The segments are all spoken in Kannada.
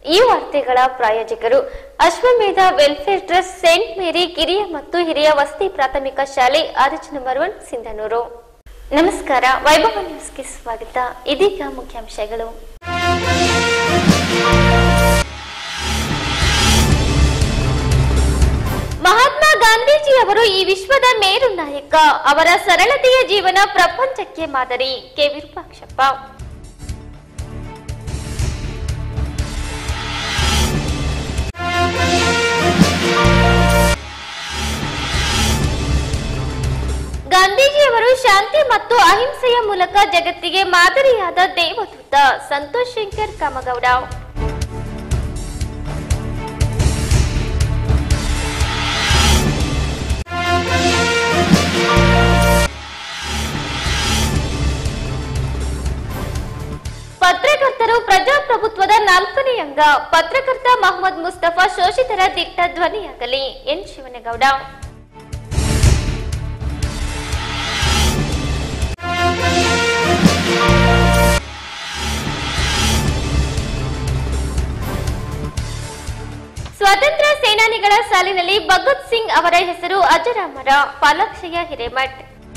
ಈ ವಾರ್ತೆಗಳ ಪ್ರಾಯೋಜಕರು ಅಶ್ವಮೇಧ ವೆಲ್ಫೇರ್ ಟ್ರಸ್ಟ್, ಸೇಂಟ್ ಮೇರಿ ಕಿರಿಯ ಮತ್ತು ಹಿರಿಯ ವಸತಿ ಪ್ರಾಥಮಿಕ ಶಾಲೆ, ಆರ್ಚ್ ನಂಬರ್ 1, ಸಿಂಧನೂರು. ನಮಸ್ಕಾರ, ವೈಭವ ನ್ಯೂಸ್ಗೆ ಸ್ವಾಗತ. ಇದೀಗ ಮುಖ್ಯಾಂಶಗಳು. ಮಹಾತ್ಮ ಗಾಂಧೀಜಿ ಅವರು ಈ ವಿಶ್ವದ ಮೇರು ನಾಯಕ. ಅವರ ಸರಳತೆಯ ಜೀವನ ಪ್ರಪಂಚಕ್ಕೆ ಮಾದರಿ. ಕೆ ವಿರೂಪಾಕ್ಷಪ್ಪ. ಗಾಂಧೀಜಿಯವರು ಶಾಂತಿ ಮತ್ತು ಅಹಿಂಸೆಯ ಮೂಲಕ ಜಗತ್ತಿಗೆ ಮಾದರಿಯಾದ ದೇವದೂತ. ಸಂತೋಷ್ ಶಂಕರ್ ಕಾಮಗೌಡ. ಪತ್ರಕರ್ತರು ಪ್ರಜಾಪ್ರಭುತ್ವದ 4ನೇ ಅಂಗ. ಪತ್ರಕರ್ತ ಮೊಹಮ್ಮದ್ ಮುಸ್ತಫಾ ಶೋಷಿತರ ದಿಟ್ಟ ಧ್ವನಿಯಾಗಲಿ. ಎನ್ ಶಿವನಗೌಡ. ಸ್ವಾತಂತ್ರ್ಯ ಸೇನಾನಿಗಳ ಸಾಲಿನಲ್ಲಿ ಭಗತ್ ಸಿಂಗ್ ಅವರ ಹೆಸರು ಅಜರಾಮರ. ಪಾಲಾಕ್ಷಯ್ಯ ಹಿರೇಮಠ್.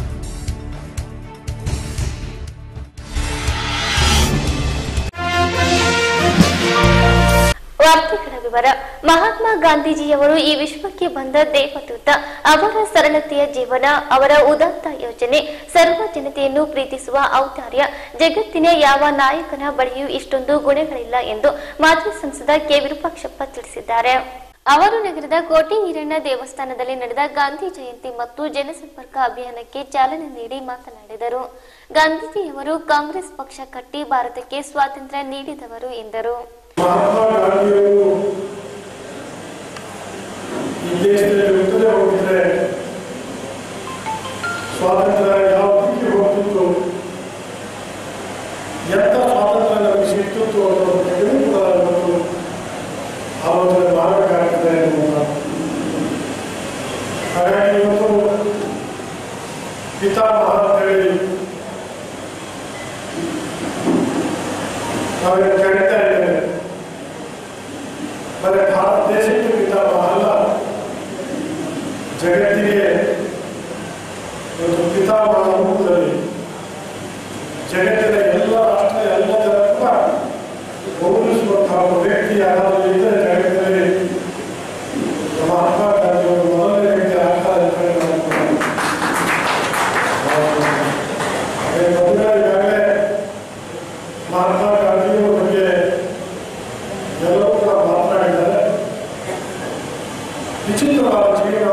ವಾರ್ತೆಗಳ ವಿವರ. ಮಹಾತ್ಮ ಗಾಂಧೀಜಿಯವರು ಈ ವಿಶ್ವಕ್ಕೆ ಬಂದ ದೇವದೂತ. ಅವರ ಸರಳತೆಯ ಜೀವನ, ಅವರ ಉದಾತ್ತ ಯೋಜನೆ, ಸರ್ವ ಜನತೆಯನ್ನು ಪ್ರೀತಿಸುವ ಔದಾರ್ಯ, ಜಗತ್ತಿನ ಯಾವ ನಾಯಕನ ಬಳಿಯೂ ಇಷ್ಟೊಂದು ಗುಣಗಳಿಲ್ಲ ಎಂದು ಮಾಜಿ ಸಂಸದ ಕೆ ವಿರೂಪಾಕ್ಷಪ್ಪ ತಿಳಿಸಿದ್ದಾರೆ. ಅವರು ನಗರದ ಕೋಟೆ ಈರಣ್ಣ ದೇವಸ್ಥಾನದಲ್ಲಿ ನಡೆದ ಗಾಂಧಿ ಜಯಂತಿ ಮತ್ತು ಜನಸಂಪರ್ಕ ಅಭಿಯಾನಕ್ಕೆ ಚಾಲನೆ ನೀಡಿ ಮಾತನಾಡಿದರು. ಗಾಂಧೀಜಿಯವರು ಕಾಂಗ್ರೆಸ್ ಪಕ್ಷ ಕಟ್ಟಿ ಭಾರತಕ್ಕೆ ಸ್ವಾತಂತ್ರ್ಯ ನೀಡಿದವರು ಎಂದರು. ಮಹಾತ್ಮ ಗಾಂಧಿಯವರು ಈ ದೇಶದಲ್ಲಿ ಹುಟ್ಟದೆ ಹೋಗಿದ್ರೆ ಸ್ವಾತಂತ್ರ್ಯ ಯಾವ ರೀತಿ ಹೋಗ್ತಿತ್ತು, ಎಂಥ ಸ್ವಾತಂತ್ರ್ಯ ನಮಗೆ ಸಿಗ್ತಿತ್ತು ಅನ್ನೋದನ್ನು ಕೂಡ ಇವತ್ತು ಆಲೋಚನೆ ಮಾಡಬೇಕಾಗ್ತದೆ ಎನ್ನುವ. ಹಾಗಾಗಿ ಇವತ್ತು ಪಿತಾಮಹ ಅಂತ ಹೇಳಿ ನಾವೇನು ಕರೀತಾ ಇದ್ದೇವೆ. ಬರೀ ಭಾರತ ದೇಶಕ್ಕೆ ಪಿತಾಮಹ ಅಲ್ಲ, ಜಗತ್ತಿಗೆ ಒಂದು ಪಿತಾಮಹ ರೂಪದಲ್ಲಿ ಜಗತ್ತಿನ ಎಲ್ಲ ರಾಷ್ಟ್ರ ಎಲ್ಲ ಜನ ಕೂಡ ಗೌರವಿಸುವಂತಹ ಒಬ್ಬ ವ್ಯಕ್ತಿ ಯಾರಾದರೂ ಇದ್ದರೆ ಜಗತ್ತಿನಲ್ಲಿ ಮಹಾತ್ಮ ಗಾಂಧಿಯವರು ಮೊದಲನೇ ವ್ಯಕ್ತಿ ಆಗ್ತಾರೆ ಅಂತ ಈಗಾಗಲೇ ಮಹಾತ್ಮ ಗಾಂಧಿಯವರ ಬಗ್ಗೆ ಎಲ್ಲರೂ ಕೂಡ ಮಾತನಾಡಿದ್ದಾರೆ. ವಿಚಿತ್ರವಾದ ಜೀವನ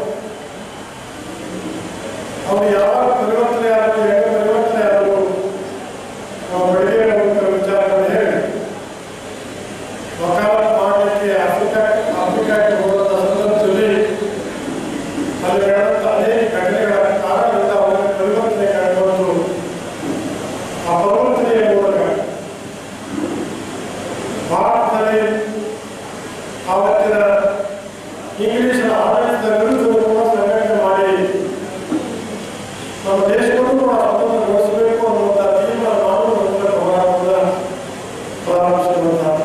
ಅವರು ಯಾವಾಗ ಪರಿವರ್ತನೆ ಆದರೂ, ಹೇಗೆ ಪರಿವರ್ತನೆ ಆದರೂ ನಾವು ಬೆಳಗ್ಗೆ ಹೋಗುವ ವಿಚಾರವನ್ನು ಹೇಳಿ ವಕಾಲತ್ ಮಾಡಲಿಕ್ಕೆ ಆಫ್ರಿಕಾಕ್ಕೆ ಹೋದಂಥ ಸಂದರ್ಭದಲ್ಲಿ ಅಲ್ಲಿ ನಡೆದಂಥ ಅನೇಕ ಘಟನೆಗಳ ಕಾರಣದಿಂದ ಅವರ ಪರಿವರ್ತನೆ ಕಂಡುಬಂದು ಆ ಪರಿವರ್ತನೆಯ ಮೂಲಕ ಭಾರತದಲ್ಲಿ ಆವತ್ತಿನ ಇಂಗ್ಲಿಷರ ಆಡಳಿತದ ವಿರುದ್ಧವನ್ನು ಸಂಘಟನೆ ಮಾಡಿ ನಮ್ಮ ದೇಶವನ್ನು ಕೂಡ ಸ್ವತಂತ್ರಗೊಳಿಸಬೇಕು ಅನ್ನುವಂಥ ತೀರ್ಮಾನ ಮಾಡುವ ಮೂಲಕ ಹೋರಾಟವನ್ನು ಪ್ರಾರಂಭಿಸಿರುವಂತಹ.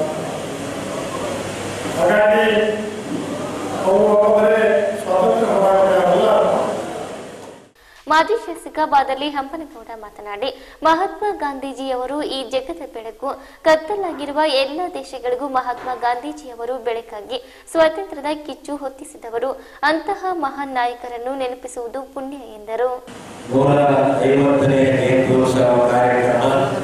ಹಾಗಾಗಿ ಅವರು ಒಬ್ಬರೇ ಸ್ವಾತಂತ್ರ್ಯ ಹೋರಾಟಗಾರರಲ್ಲ. ಮಾಜಿ ಶಾಸಕ ಬಾದಲಿ ಹಂಪನಗೌಡ ಮಾತನಾಡಿ, ಮಹಾತ್ಮ ಗಾಂಧೀಜಿಯವರು ಈ ಜಗದ ಬೆಳಕು. ಕತ್ತಲಾಗಿರುವ ಎಲ್ಲ ದೇಶಗಳಿಗೂ ಮಹಾತ್ಮ ಗಾಂಧೀಜಿಯವರು ಬೆಳಕಾಗಿ ಸ್ವಾತಂತ್ರ್ಯದ ಕಿಚ್ಚು ಹೊತ್ತಿಸಿದವರು. ಅಂತಹ ಮಹಾನ್ ನಾಯಕರನ್ನು ನೆನಪಿಸುವುದು ಪುಣ್ಯ ಎಂದರು. 150ನೇ ನೇತೃತ್ವ ಕಾರ್ಯಕ್ರಮ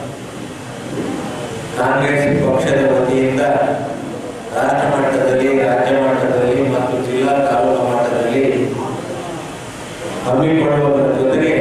ಕಾಂಗ್ರೆಸ್ ಪಕ್ಷದ ವತಿಯಿಂದ ರಾಷ್ಟ್ರ ಮಟ್ಟದಲ್ಲಿ, ರಾಜ್ಯ ಮಟ್ಟದಲ್ಲಿ ಮತ್ತು ಜಿಲ್ಲಾ ತಾಲೂಕು ಮಟ್ಟದಲ್ಲಿ ಹಮ್ಮಿಕೊಳ್ಳುವುದರ ಜೊತೆಗೆ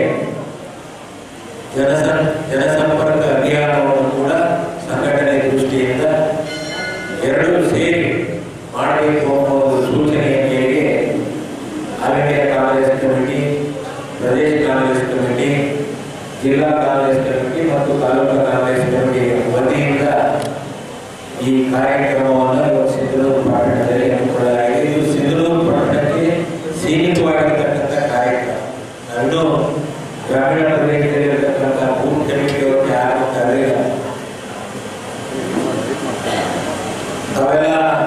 ಜನಸಂಪರ್ಕ ಅಭಿಯಾನವನ್ನು ಕೂಡ ಸಂಘಟನೆ ದೃಷ್ಟಿಯಿಂದ ಎರಡೂ ಸೇರಿ ಮಾಡಬೇಕು ಅನ್ನೋ ಒಂದು ಸೂಚನೆಯ ಮೇರೆಗೆ ಆಲ್ ಇಂಡಿಯಾ ಕಾಂಗ್ರೆಸ್ ಕಮಿಟಿ, ಪ್ರದೇಶ ಕಾಂಗ್ರೆಸ್ ಕಮಿಟಿ, ಜಿಲ್ಲಾ ಕಾಂಗ್ರೆಸ್ ಕಮಿಟಿ ಮತ್ತು ತಾಲೂಕು ಕಾಂಗ್ರೆಸ್ ಕಮಿಟಿ ವತಿಯಿಂದ ಈ ಕಾರ್ಯಕ್ರಮವನ್ನು ಸಿಂಧನೂರು ಪಟ್ಟಣದಲ್ಲಿ ಹಮ್ಮಿಕೊಳ್ಳಲಾಗಿದೆ. ಇದು ಸಿಂಧನೂರು ಪಟ್ಟಣಕ್ಕೆ ಸೀಮಿತವಾಗಿರತಕ್ಕಂಥ ಕಾರ್ಯಕ್ರಮ. ನಾನು ಗ್ರಾಮೀಣ ಪ್ರದೇಶದಲ್ಲಿರತಕ್ಕಂಥ ಬೂತ್ ಕಮಿಟಿಯವರು ಯಾರು ಕರೆದಿಲ್ಲ. ತಾವೆಲ್ಲ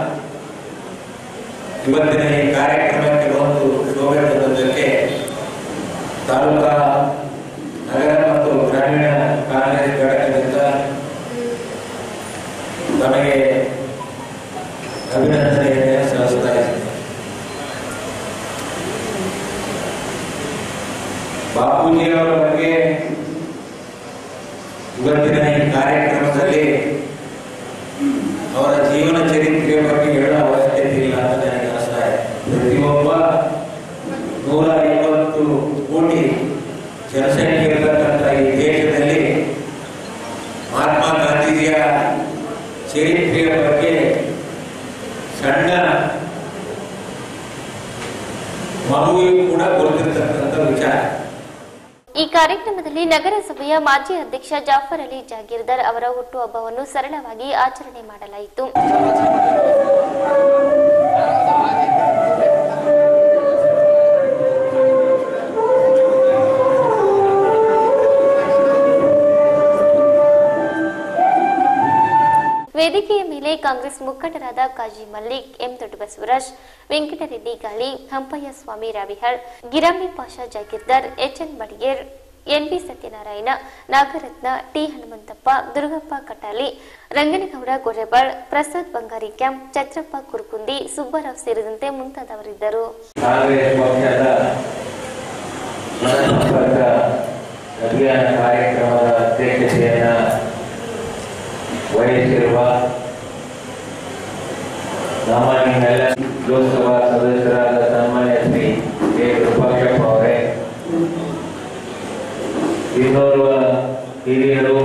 ಇವತ್ತಿನ ಈ ಕಾರ್ಯಕ್ರಮಕ್ಕೆ ಒಂದು ಶೋಭೆ ತಂದದ್ದಕ್ಕೆ ತಾಲೂಕಾ ನಗರ ಮತ್ತು ಗ್ರಾಮೀಣ ಕಾಂಗ್ರೆಸ್ ಘಟಕದಿಂದ ತಮಗೆ ಅಭಿನಂದನೆಯನ್ನು ಸಲ್ಲಿಸ್ತಾ ಇದ್ದೇನೆ. ಬಾಪೂಜಿಯವರ ಬಗ್ಗೆ ಇವತ್ತಿನ ಈ ಕಾರ್ಯಕ್ರಮದಲ್ಲಿ ಅವರ ಜೀವನ ಚರಿತ್ರೆಯ ಬಗ್ಗೆ ಹೇಳುವ ಅವಶ್ಯಕತೆ ಇಲ್ಲ ಅಂತ ನನಗೆ ಅನಿಸ್ತಾ ಇದೆ. ಪ್ರತಿಯೊಬ್ಬ 150 ಕೋಟಿ ಜನಸಂಖ್ಯೆ ಇರತಕ್ಕಂಥ ಈ ದೇಶದಲ್ಲಿ ಮಹಾತ್ಮ ಗಾಂಧೀಜಿಯ ಚರಿತ್ರೆಯ ಬಗ್ಗೆ ಸಣ್ಣ ಮಗುವಿಗೂ ಕೂಡ ಗೊತ್ತಿರತಕ್ಕಂಥ ವಿಚಾರ. ಈ ಕಾರ್ಯಕ್ರಮದಲ್ಲಿ ನಗರಸಭೆಯ ಮಾಜಿ ಅಧ್ಯಕ್ಷ ಜಾಫರ್ ಅಲಿ ಜಾಗೀರ್ದಾರ್ ಅವರ ಹುಟ್ಟುಹಬ್ಬವನ್ನು ಸರಳವಾಗಿ ಆಚರಣೆ ಮಾಡಲಾಯಿತು. ವೇದಿಕೆಯ ಮೇಲೆ ಕಾಂಗ್ರೆಸ್ ಮುಖಂಡರಾದ Kazi Mallik, M Doddabasavaraj, Venkatareddy Gali, Hampaiah Swamy Ravihal, Girami Pasha Jagirdar, HN Badiger, NB Satyanarayana, Nagaratna, T Hanumanthappa, Durgappa Katali, Ranganagouda Gorebal, Prasad Bangari camp, Chhatrappa Kurkundi, Subbarao ಸೇರಿದಂತೆ ಮುಂತಾದವರಿದ್ದರು. ಕಾರ್ಯಕ್ರಮದ ಅಧ್ಯಕ್ಷತೆಯನ್ನ ವಹಿಸಿರುವ ನಮ್ಮ ನಿಮ್ಮೆಲ್ಲ ಲೋಕಸಭಾ ಸದಸ್ಯರಾದ ಸನ್ಮಾನ್ಯ ಶ್ರೀ ಕೆ ಕೃಪಾಕ್ಷಪ್ಪ ಅವರೇ, ಇನ್ನೋರ್ವ ಹಿರಿಯರು,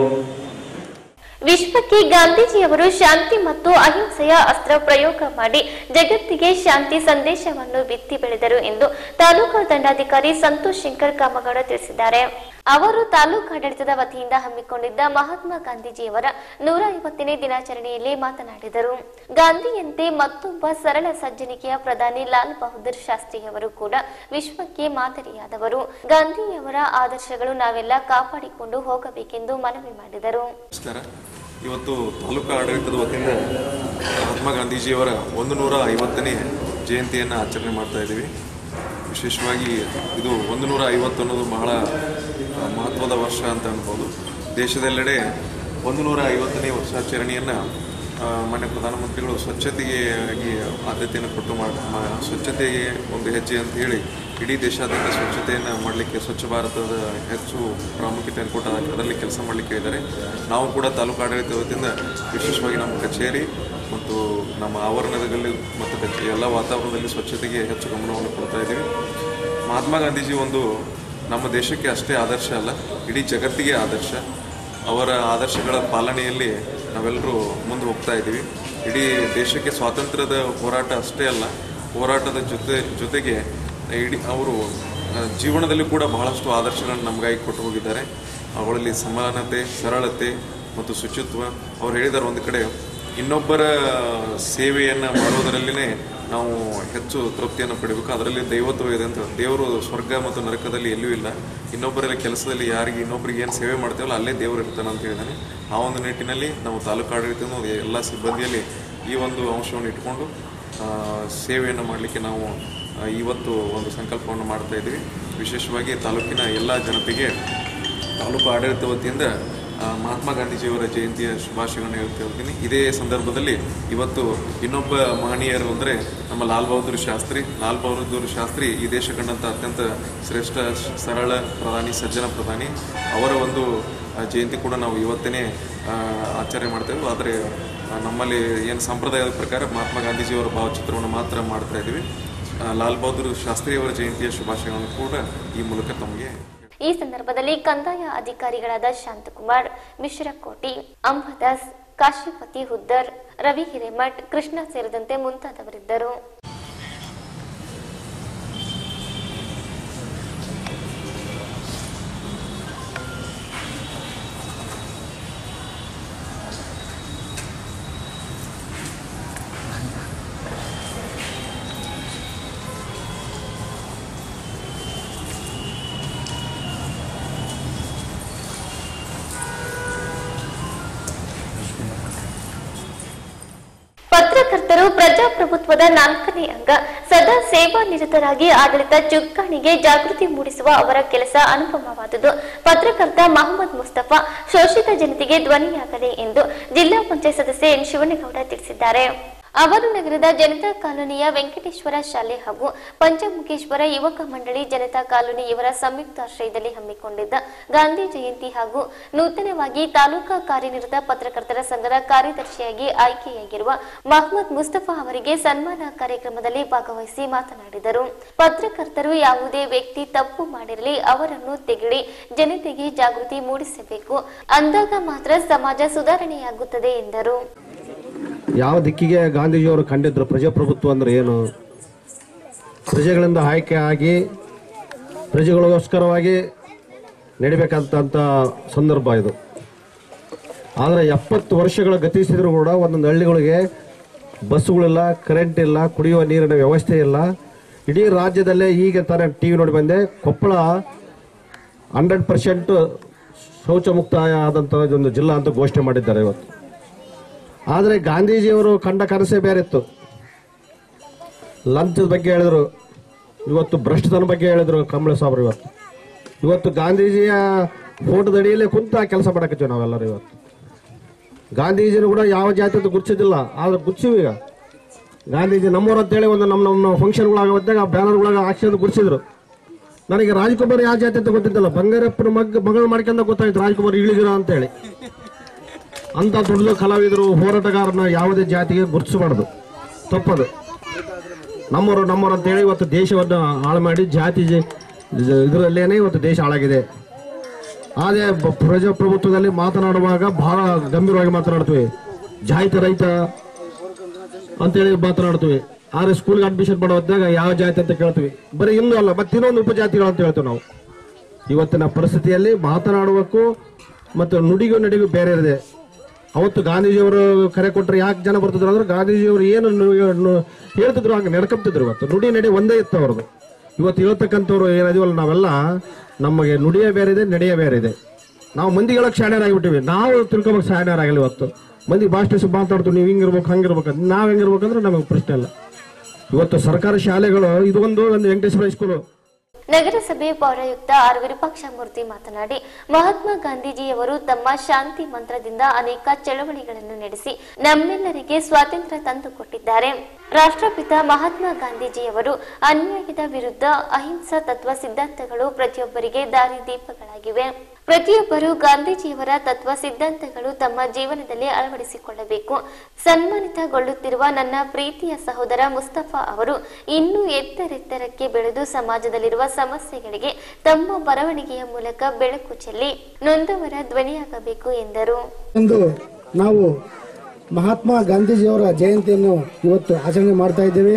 ವಿಶ್ವಕ್ಕೆ ಗಾಂಧೀಜಿಯವರು ಶಾಂತಿ ಮತ್ತು ಅಹಿಂಸೆಯ ಅಸ್ತ್ರ ಪ್ರಯೋಗ ಮಾಡಿ ಜಗತ್ತಿಗೆ ಶಾಂತಿ ಸಂದೇಶವನ್ನು ಬಿತ್ತಿ ಬೆಳೆದರು ಎಂದು ತಾಲೂಕು ದಂಡಾಧಿಕಾರಿ ಸಂತೋಷ್ ಶಂಕರ್ ಕಾಮಗೌಡ ತಿಳಿಸಿದ್ದಾರೆ. ಅವರು ತಾಲೂಕಾಡಳಿತದ ವತಿಯಿಂದ ಹಮ್ಮಿಕೊಂಡಿದ್ದ ಮಹಾತ್ಮ ಗಾಂಧೀಜಿಯವರ 150ನೇ ದಿನಾಚರಣೆಯಲ್ಲಿ ಮಾತನಾಡಿದರು. ಗಾಂಧಿಯಂತೆ ಮತ್ತೊಬ್ಬ ಸರಳ ಸಜ್ಜನಿಕೆಯ ಪ್ರಧಾನಿ ಲಾಲ್ ಬಹದ್ದೂರ್ ಶಾಸ್ತ್ರಿಯವರು ಕೂಡ ವಿಶ್ವಕ್ಕೆ ಮಾದರಿಯಾದವರು. ಗಾಂಧಿಯವರ ಆದರ್ಶಗಳು ನಾವೆಲ್ಲ ಕಾಪಾಡಿಕೊಂಡು ಹೋಗಬೇಕೆಂದು ಮನವಿ ಮಾಡಿದರು. ಇವತ್ತು ತಾಲೂಕು ಆಡಳಿತದ ವತಿಯಿಂದ ಮಹಾತ್ಮ ಗಾಂಧೀಜಿಯವರ 150ನೇ ಜಯಂತಿಯನ್ನು ಆಚರಣೆ ಮಾಡ್ತಾ ಇದ್ದೀವಿ. ವಿಶೇಷವಾಗಿ ಇದು 150 ಅನ್ನೋದು ಬಹಳ ಮಹತ್ವದ ವರ್ಷ ಅಂತ ಅನ್ಬೋದು. ದೇಶದೆಲ್ಲೆಡೆ 150ನೇ ವರ್ಷಾಚರಣೆಯನ್ನು ಮಾನ್ಯ ಪ್ರಧಾನಮಂತ್ರಿಗಳು ಸ್ವಚ್ಛತೆಗೆ ಆದ್ಯತೆಯನ್ನು ಕೊಟ್ಟು ಸ್ವಚ್ಛತೆಗೆ ಒಂದು ಹೆಜ್ಜೆ ಅಂತ ಹೇಳಿ ಇಡೀ ದೇಶಾದ್ಯಂತ ಸ್ವಚ್ಛತೆಯನ್ನು ಮಾಡಲಿಕ್ಕೆ ಸ್ವಚ್ಛ ಭಾರತದ ಹೆಚ್ಚು ಪ್ರಾಮುಖ್ಯತೆಯನ್ನು ಕೊಟ್ಟು ಅದರಲ್ಲಿ ಕೆಲಸ ಮಾಡಲಿಕ್ಕೆ ಇದ್ದಾರೆ. ನಾವು ಕೂಡ ತಾಲೂಕು ಆಡಳಿತ ವತಿಯಿಂದ ವಿಶೇಷವಾಗಿ ನಮ್ಮ ಕಚೇರಿ ಮತ್ತು ನಮ್ಮ ಆವರಣದಲ್ಲಿ ಮತ್ತು ಎಲ್ಲ ವಾತಾವರಣದಲ್ಲಿ ಸ್ವಚ್ಛತೆಗೆ ಹೆಚ್ಚು ಗಮನವನ್ನು ಕೊಡ್ತಾ ಇದ್ದೀವಿ. ಮಹಾತ್ಮ ಗಾಂಧೀಜಿ ಒಂದು ನಮ್ಮ ದೇಶಕ್ಕೆ ಅಷ್ಟೇ ಆದರ್ಶ ಅಲ್ಲ, ಇಡೀ ಜಗತ್ತಿಗೆ ಆದರ್ಶ. ಅವರ ಆದರ್ಶಗಳ ಪಾಲನೆಯಲ್ಲಿ ನಾವೆಲ್ಲರೂ ಮುಂದೆ ಹೋಗ್ತಾ ಇದ್ದೀವಿ. ಇಡೀ ದೇಶಕ್ಕೆ ಸ್ವಾತಂತ್ರ್ಯದ ಹೋರಾಟ ಅಷ್ಟೇ ಅಲ್ಲ, ಹೋರಾಟದ ಜೊತೆಗೆ ಇಡೀ ಅವರು ಜೀವನದಲ್ಲಿ ಕೂಡ ಬಹಳಷ್ಟು ಆದರ್ಶಗಳನ್ನು ನಮಗಾಗಿ ಕೊಟ್ಟು ಹೋಗಿದ್ದಾರೆ. ಅವುಗಳಲ್ಲಿ ಸಮಾನತೆ, ಸರಳತೆ ಮತ್ತು ಶುಚಿತ್ವ. ಅವ್ರು ಹೇಳಿದ್ದಾರೆ, ಒಂದು ಕಡೆ ಇನ್ನೊಬ್ಬರ ಸೇವೆಯನ್ನು ಮಾಡೋದರಲ್ಲಿನೇ ನಾವು ಹೆಚ್ಚು ತೃಪ್ತಿಯನ್ನು ಪಡಿಬೇಕು, ಅದರಲ್ಲಿ ದೈವತ್ವ ಇದೆ ಅಂತ. ದೇವರು ಸ್ವರ್ಗ ಮತ್ತು ನರಕದಲ್ಲಿ ಎಲ್ಲೂ ಇಲ್ಲ. ಇನ್ನೊಬ್ಬರಲ್ಲಿ ಕೆಲಸದಲ್ಲಿ ಇನ್ನೊಬ್ಬರಿಗೆ ಏನು ಸೇವೆ ಮಾಡ್ತೇವಲ್ಲ ಅಲ್ಲೇ ದೇವರು ಇರ್ತಾನೆ ಅಂತ ಹೇಳಿದ್ದಾನೆ. ಆ ಒಂದು ನಿಟ್ಟಿನಲ್ಲಿ ನಾವು ತಾಲೂಕು ಆಡಳಿತನೂ ಎಲ್ಲ ಸಿಬ್ಬಂದಿಯಲ್ಲಿ ಈ ಒಂದು ಅಂಶವನ್ನು ಇಟ್ಕೊಂಡು ಸೇವೆಯನ್ನು ಮಾಡಲಿಕ್ಕೆ ನಾವು ಇವತ್ತು ಒಂದು ಸಂಕಲ್ಪವನ್ನು ಮಾಡ್ತಾ ಇದ್ದೀವಿ. ವಿಶೇಷವಾಗಿ ತಾಲೂಕಿನ ಎಲ್ಲ ಜನತೆಗೆ ತಾಲೂಕು ಆಡಳಿತ ವತಿಯಿಂದ ಮಹಾತ್ಮ ಗಾಂಧೀಜಿಯವರ ಜಯಂತಿಯ ಶುಭಾಶಯಗಳನ್ನು ಹೇಳ್ತಾ ಇರ್ತೀನಿ. ಇದೇ ಸಂದರ್ಭದಲ್ಲಿ ಇವತ್ತು ಇನ್ನೊಬ್ಬ ಮಹನೀಯರು ಅಂದರೆ ನಮ್ಮ ಲಾಲ್ ಬಹದ್ದೂರ್ ಶಾಸ್ತ್ರಿ. ಲಾಲ್ ಬಹದ್ದೂರ್ ಶಾಸ್ತ್ರಿ ಈ ದೇಶ ಕಂಡಂಥ ಅತ್ಯಂತ ಶ್ರೇಷ್ಠ ಸರಳ ಪ್ರಧಾನಿ, ಸಜ್ಜನ ಪ್ರಧಾನಿ. ಅವರ ಒಂದು ಜಯಂತಿ ಕೂಡ ನಾವು ಇವತ್ತೇ ಆಚರಣೆ ಮಾಡ್ತೇವೆ. ಆದರೆ ನಮ್ಮಲ್ಲಿ ಏನು ಸಂಪ್ರದಾಯದ ಪ್ರಕಾರ ಮಹಾತ್ಮ ಗಾಂಧೀಜಿಯವರ ಭಾವಚಿತ್ರವನ್ನು ಮಾತ್ರ ಮಾಡ್ತಾ ಇದ್ದೀವಿ. ಲಾಲ್ ಬಹದ್ದೂರ್ ಶಾಸ್ತ್ರಿಯವರ ಜಯಂತಿಯ ಶುಭಾಶಯಗಳನ್ನು ಕೂಡ ಈ ಮೂಲಕ ತಮಗೆ. ಈ ಸಂದರ್ಭದಲ್ಲಿ ಕಂದಾಯ ಅಧಿಕಾರಿಗಳಾದ ಶಾಂತಕುಮಾರ್, ಮಿಶ್ರಕೋಟಿ, ಅಂಬದಾಸ್, ಕಾಶಿಪತಿ ಹುದ್ದರ್, ರವಿ ಹಿರೇಮಠ್, ಕೃಷ್ಣ ಸೇರಿದಂತೆ ಮುಂತಾದವರಿದ್ದರು. ಪತ್ರಕರ್ತರು ಪ್ರಜಾಪ್ರಭುತ್ವದ 4ನೇ ಅಂಗ. ಸದಾ ಸೇವಾ ನಿರತರಾಗಿ ಆಡಳಿತ ಚುಕ್ಕಾಣಿಗೆ ಜಾಗೃತಿ ಮೂಡಿಸುವ ಅವರ ಕೆಲಸ ಅನುಪಮವಾದುದು. ಪತ್ರಕರ್ತ ಮಹಮ್ಮದ್ ಮುಸ್ತಫಾ ಶೋಷಿತ ಜನತೆಗೆ ಧ್ವನಿಯಾಗಲಿ ಎಂದು ಜಿಲ್ಲಾ ಪಂಚಾಯತ್ ಸದಸ್ಯ ಎನ್ ಶಿವನಗೌಡ ತಿಳಿಸಿದ್ದಾರೆ. ಅವರು ನಗರದ ಜನತಾ ಕಾಲೋನಿಯ ವೆಂಕಟೇಶ್ವರ ಶಾಲೆ ಹಾಗೂ ಪಂಚಮುಖೇಶ್ವರ ಯುವಕ ಮಂಡಳಿ ಜನತಾ ಕಾಲೋನಿ ಇವರ ಸಂಯುಕ್ತಾಶ್ರಯದಲ್ಲಿ ಹಮ್ಮಿಕೊಂಡಿದ್ದ ಗಾಂಧಿ ಜಯಂತಿ ಹಾಗೂ ನೂತನವಾಗಿ ತಾಲೂಕಾ ಕಾರ್ಯನಿರತ ಪತ್ರಕರ್ತರ ಸಂಘದ ಕಾರ್ಯದರ್ಶಿಯಾಗಿ ಆಯ್ಕೆಯಾಗಿರುವ ಮಹಮ್ಮದ್ ಮುಸ್ತಫಾ ಅವರಿಗೆ ಸನ್ಮಾನ ಕಾರ್ಯಕ್ರಮದಲ್ಲಿ ಭಾಗವಹಿಸಿ ಮಾತನಾಡಿದರು. ಪತ್ರಕರ್ತರು ಯಾವುದೇ ವ್ಯಕ್ತಿ ತಪ್ಪು ಮಾಡಿರಲಿ ಅವರನ್ನು ತೆಗೆಳಿ ಜನತೆಗೆ ಜಾಗೃತಿ ಮೂಡಿಸಬೇಕು. ಅಂದಾಗ ಮಾತ್ರ ಸಮಾಜ ಸುಧಾರಣೆಯಾಗುತ್ತದೆ ಎಂದರು. ಯಾವ ದಿಕ್ಕಿಗೆ ಗಾಂಧೀಜಿಯವರು ಕಂಡಿದ್ರು ಪ್ರಜಾಪ್ರಭುತ್ವ ಅಂದ್ರೆ ಏನು, ಪ್ರಜೆಗಳಿಂದ ಆಯ್ಕೆ ಆಗಿ ಪ್ರಜೆಗಳಿಗೋಸ್ಕರವಾಗಿ ನಡಿಬೇಕಂತ ಸಂದರ್ಭ ಇದು. ಆದರೆ 70 ವರ್ಷಗಳ ಗತಿಸಿದ್ರು ಕೂಡ ಒಂದೊಂದು ಹಳ್ಳಿಗಳಿಗೆ ಬಸ್ಸುಗಳಿಲ್ಲ, ಕರೆಂಟ್ ಇಲ್ಲ, ಕುಡಿಯುವ ನೀರಿನ ವ್ಯವಸ್ಥೆ ಇಲ್ಲ. ಇಡೀ ರಾಜ್ಯದಲ್ಲೇ ಈಗ ತಾನೇ ಟಿವಿ ನೋಡಿ ಬಂದೆ, ಕೊಪ್ಪಳ 100% ಶೌಚ ಮುಕ್ತ ಆದಂಥ ಒಂದು ಜಿಲ್ಲಾ ಅಂತ ಘೋಷಣೆ ಮಾಡಿದ್ದಾರೆ ಇವತ್ತು. ಆದರೆ ಗಾಂಧೀಜಿಯವರು ಕಂಡ ಕನಸೇ ಬೇರೆ ಇತ್ತು. ಲಂಚದ ಬಗ್ಗೆ ಹೇಳಿದ್ರು, ಇವತ್ತು ಭ್ರಷ್ಟತನ ಬಗ್ಗೆ ಹೇಳಿದ್ರು ಕಂಬಳ ಸಾಬ್ರು. ಇವತ್ತು ಗಾಂಧೀಜಿಯ ಫೋಟೋದ ಅಡಿಯಲ್ಲೇ ಕುಂತ ಕೆಲಸ ಮಾಡಕತ್ತೀವಿ ನಾವೆಲ್ಲರೂ. ಇವತ್ತು ಗಾಂಧೀಜಿನೂ ಕೂಡ ಯಾವ ಜಾತಿ ಅಂತ ಗುರ್ಸಿದಿಲ್ಲ, ಆದ್ರೆ ಗುರ್ಸಿವಿ. ಈಗ ಗಾಂಧೀಜಿ ನಮ್ಮೂರು ಅಂತೇಳಿ ಒಂದು ನಮ್ಮ ಫಂಕ್ಷನ್ಗಳಾಗ ಬ್ಯಾನರ್ಗಳಾಗ ಹಾಕ್ಸಿದ್ದು ಗುರ್ಸಿದ್ರು. ನನಗೆ ರಾಜ್ಕುಮಾರ್ ಯಾವ ಜಾತಿ ಅಂತ ಗೊತ್ತಿದ್ದಲ್ಲ, ಬಂಗಾರಪ್ಪನ ಮಗಳು ಮಾಡ್ಕೊಂಡ ಗೊತ್ತಾಯ್ತು ರಾಜ್ಕುಮಾರ್ ಇಳಿದಿರ ಅಂತೇಳಿ. ಅಂತ ದೊಡ್ಡ ಕಲಾವಿದರು ಹೋರಾಟಗಾರನ ಯಾವುದೇ ಜಾತಿಗೆ ಗುರುತಿಸಬಾರ್ದು, ತಪ್ಪದು. ನಮ್ಮವರು ಅಂತೇಳಿ ಇವತ್ತು ದೇಶವನ್ನು ಹಾಳು ಮಾಡಿ ಜಾತಿ ಇದರಲ್ಲೇನೆ ಇವತ್ತು ದೇಶ ಹಾಳಾಗಿದೆ. ಆದರೆ ಪ್ರಜಾಪ್ರಭುತ್ವದಲ್ಲಿ ಮಾತನಾಡುವಾಗ ಬಹಳ ಗಂಭೀರವಾಗಿ ಮಾತನಾಡ್ತೀವಿ. ಜಾತಿ ರೈತ ಅಂತೇಳಿ ಮಾತನಾಡ್ತೀವಿ. ಆದರೆ ಸ್ಕೂಲ್ಗೆ ಅಡ್ಮಿಷನ್ ಮಾಡೋದಾಗ ಯಾವ ಜಾತಿ ಅಂತ ಕೇಳ್ತೀವಿ. ಬರೀ ಇನ್ನೂ ಅಲ್ಲ, ಮತ್ತೆ ಇನ್ನೊಂದು ಉಪಜಾತಿಗಳು ಅಂತ ಹೇಳ್ತೀವಿ ನಾವು. ಇವತ್ತಿನ ಪರಿಸ್ಥಿತಿಯಲ್ಲಿ ಮಾತನಾಡುವಕ್ಕೂ ಮತ್ತು ನುಡಿಗೂ ನಡಿಗೂ ಬೇರೆ ಇದೆ. ಅವತ್ತು ಗಾಂಧೀಜಿಯವರು ಕರೆ ಕೊಟ್ಟರೆ ಯಾಕೆ ಜನ ಬರ್ತಿದ್ರು ಅಂದ್ರೆ ಗಾಂಧೀಜಿಯವರು ಏನು ಹೇಳ್ತಿದ್ರು ಹಂಗೆ ನಡ್ಕೊಂತಿದ್ರು. ಇವತ್ತು ನುಡಿ ನಡಿ ಒಂದೇ ಇತ್ತು ಅವ್ರದ್ದು. ಇವತ್ತು ಹೇಳ್ತಕ್ಕಂಥವ್ರು ಏನಿದೀವಲ್ಲ ನಾವೆಲ್ಲ, ನಮಗೆ ನುಡಿಯೇ ಬೇರೆ ಇದೆ, ನಡೆಯೇ ಬೇರೆ ಇದೆ. ನಾವು ಮಂದಿಗಳಕ್ಕೆ ಶಾಣ್ಯರಾಗಿಬಿಟ್ಟಿವಿ, ನಾವು ತಿಳ್ಕೊಬೇಕು ಶಾಣ್ಯರಾಗಲಿ. ಇವತ್ತು ಮಂದಿ ಭಾಷೆ ಮಾತಾಡ್ತೀವಿ, ನೀವು ಹಿಂಗಿರ್ಬೇಕು ಹಂಗಿರ್ಬೇಕು, ನಾವು ಹೆಂಗಿರ್ಬೇಕಂದ್ರೆ ನಮಗೆ ಪ್ರಶ್ನೆ ಇಲ್ಲ. ಇವತ್ತು ಸರ್ಕಾರಿ ಶಾಲೆಗಳು ಇದು ಒಂದು ವೆಂಕಟೇಶ್ವರ ಹೈಸ್ಕೂಲು. ನಗರಸಭೆ ಪೌರಾಯುಕ್ತ ಆರ್ ವಿರೂಪಾಕ್ಷಮೂರ್ತಿ ಮಾತನಾಡಿ, ಮಹಾತ್ಮ ಗಾಂಧೀಜಿಯವರು ತಮ್ಮ ಶಾಂತಿ ಮಂತ್ರದಿಂದ ಅನೇಕ ಚಳವಳಿಗಳನ್ನು ನಡೆಸಿ ನಮ್ಮೆಲ್ಲರಿಗೆ ಸ್ವಾತಂತ್ರ್ಯ ತಂದುಕೊಟ್ಟಿದ್ದಾರೆ. ರಾಷ್ಟ್ರಪಿತ ಮಹಾತ್ಮ ಗಾಂಧೀಜಿಯವರು ಅನ್ಯಾಯದ ವಿರುದ್ಧ ಅಹಿಂಸಾ ತತ್ವ ಸಿದ್ಧಾಂತಗಳು ಪ್ರತಿಯೊಬ್ಬರಿಗೆ ದಾರಿದೀಪಗಳಾಗಿವೆ. ಪ್ರತಿಯೊಬ್ಬರು ಗಾಂಧೀಜಿಯವರ ತತ್ವ ಸಿದ್ಧಾಂತಗಳು ತಮ್ಮ ಜೀವನದಲ್ಲಿ ಅಳವಡಿಸಿಕೊಳ್ಳಬೇಕು. ಸನ್ಮಾನಿತಗೊಳ್ಳುತ್ತಿರುವ ನನ್ನ ಪ್ರೀತಿಯ ಸಹೋದರ ಮುಸ್ತಫಾ ಅವರು ಇನ್ನೂ ಎತ್ತರೆತ್ತರಕ್ಕೆ ಬೆಳೆದು ಸಮಾಜದಲ್ಲಿರುವ ಸಮಸ್ಯೆಗಳಿಗೆ ತಮ್ಮ ಬರವಣಿಗೆಯ ಮೂಲಕ ಬೆಳಕು ಚೆಲ್ಲಿ ನೊಂದವರ ಧ್ವನಿಯಾಗಬೇಕು ಎಂದರು. ನಾವು ಮಹಾತ್ಮ ಗಾಂಧೀಜಿಯವರ ಜಯಂತಿಯನ್ನು ಇವತ್ತು ಆಚರಣೆ ಮಾಡ್ತಾ ಇದ್ದೇವೆ.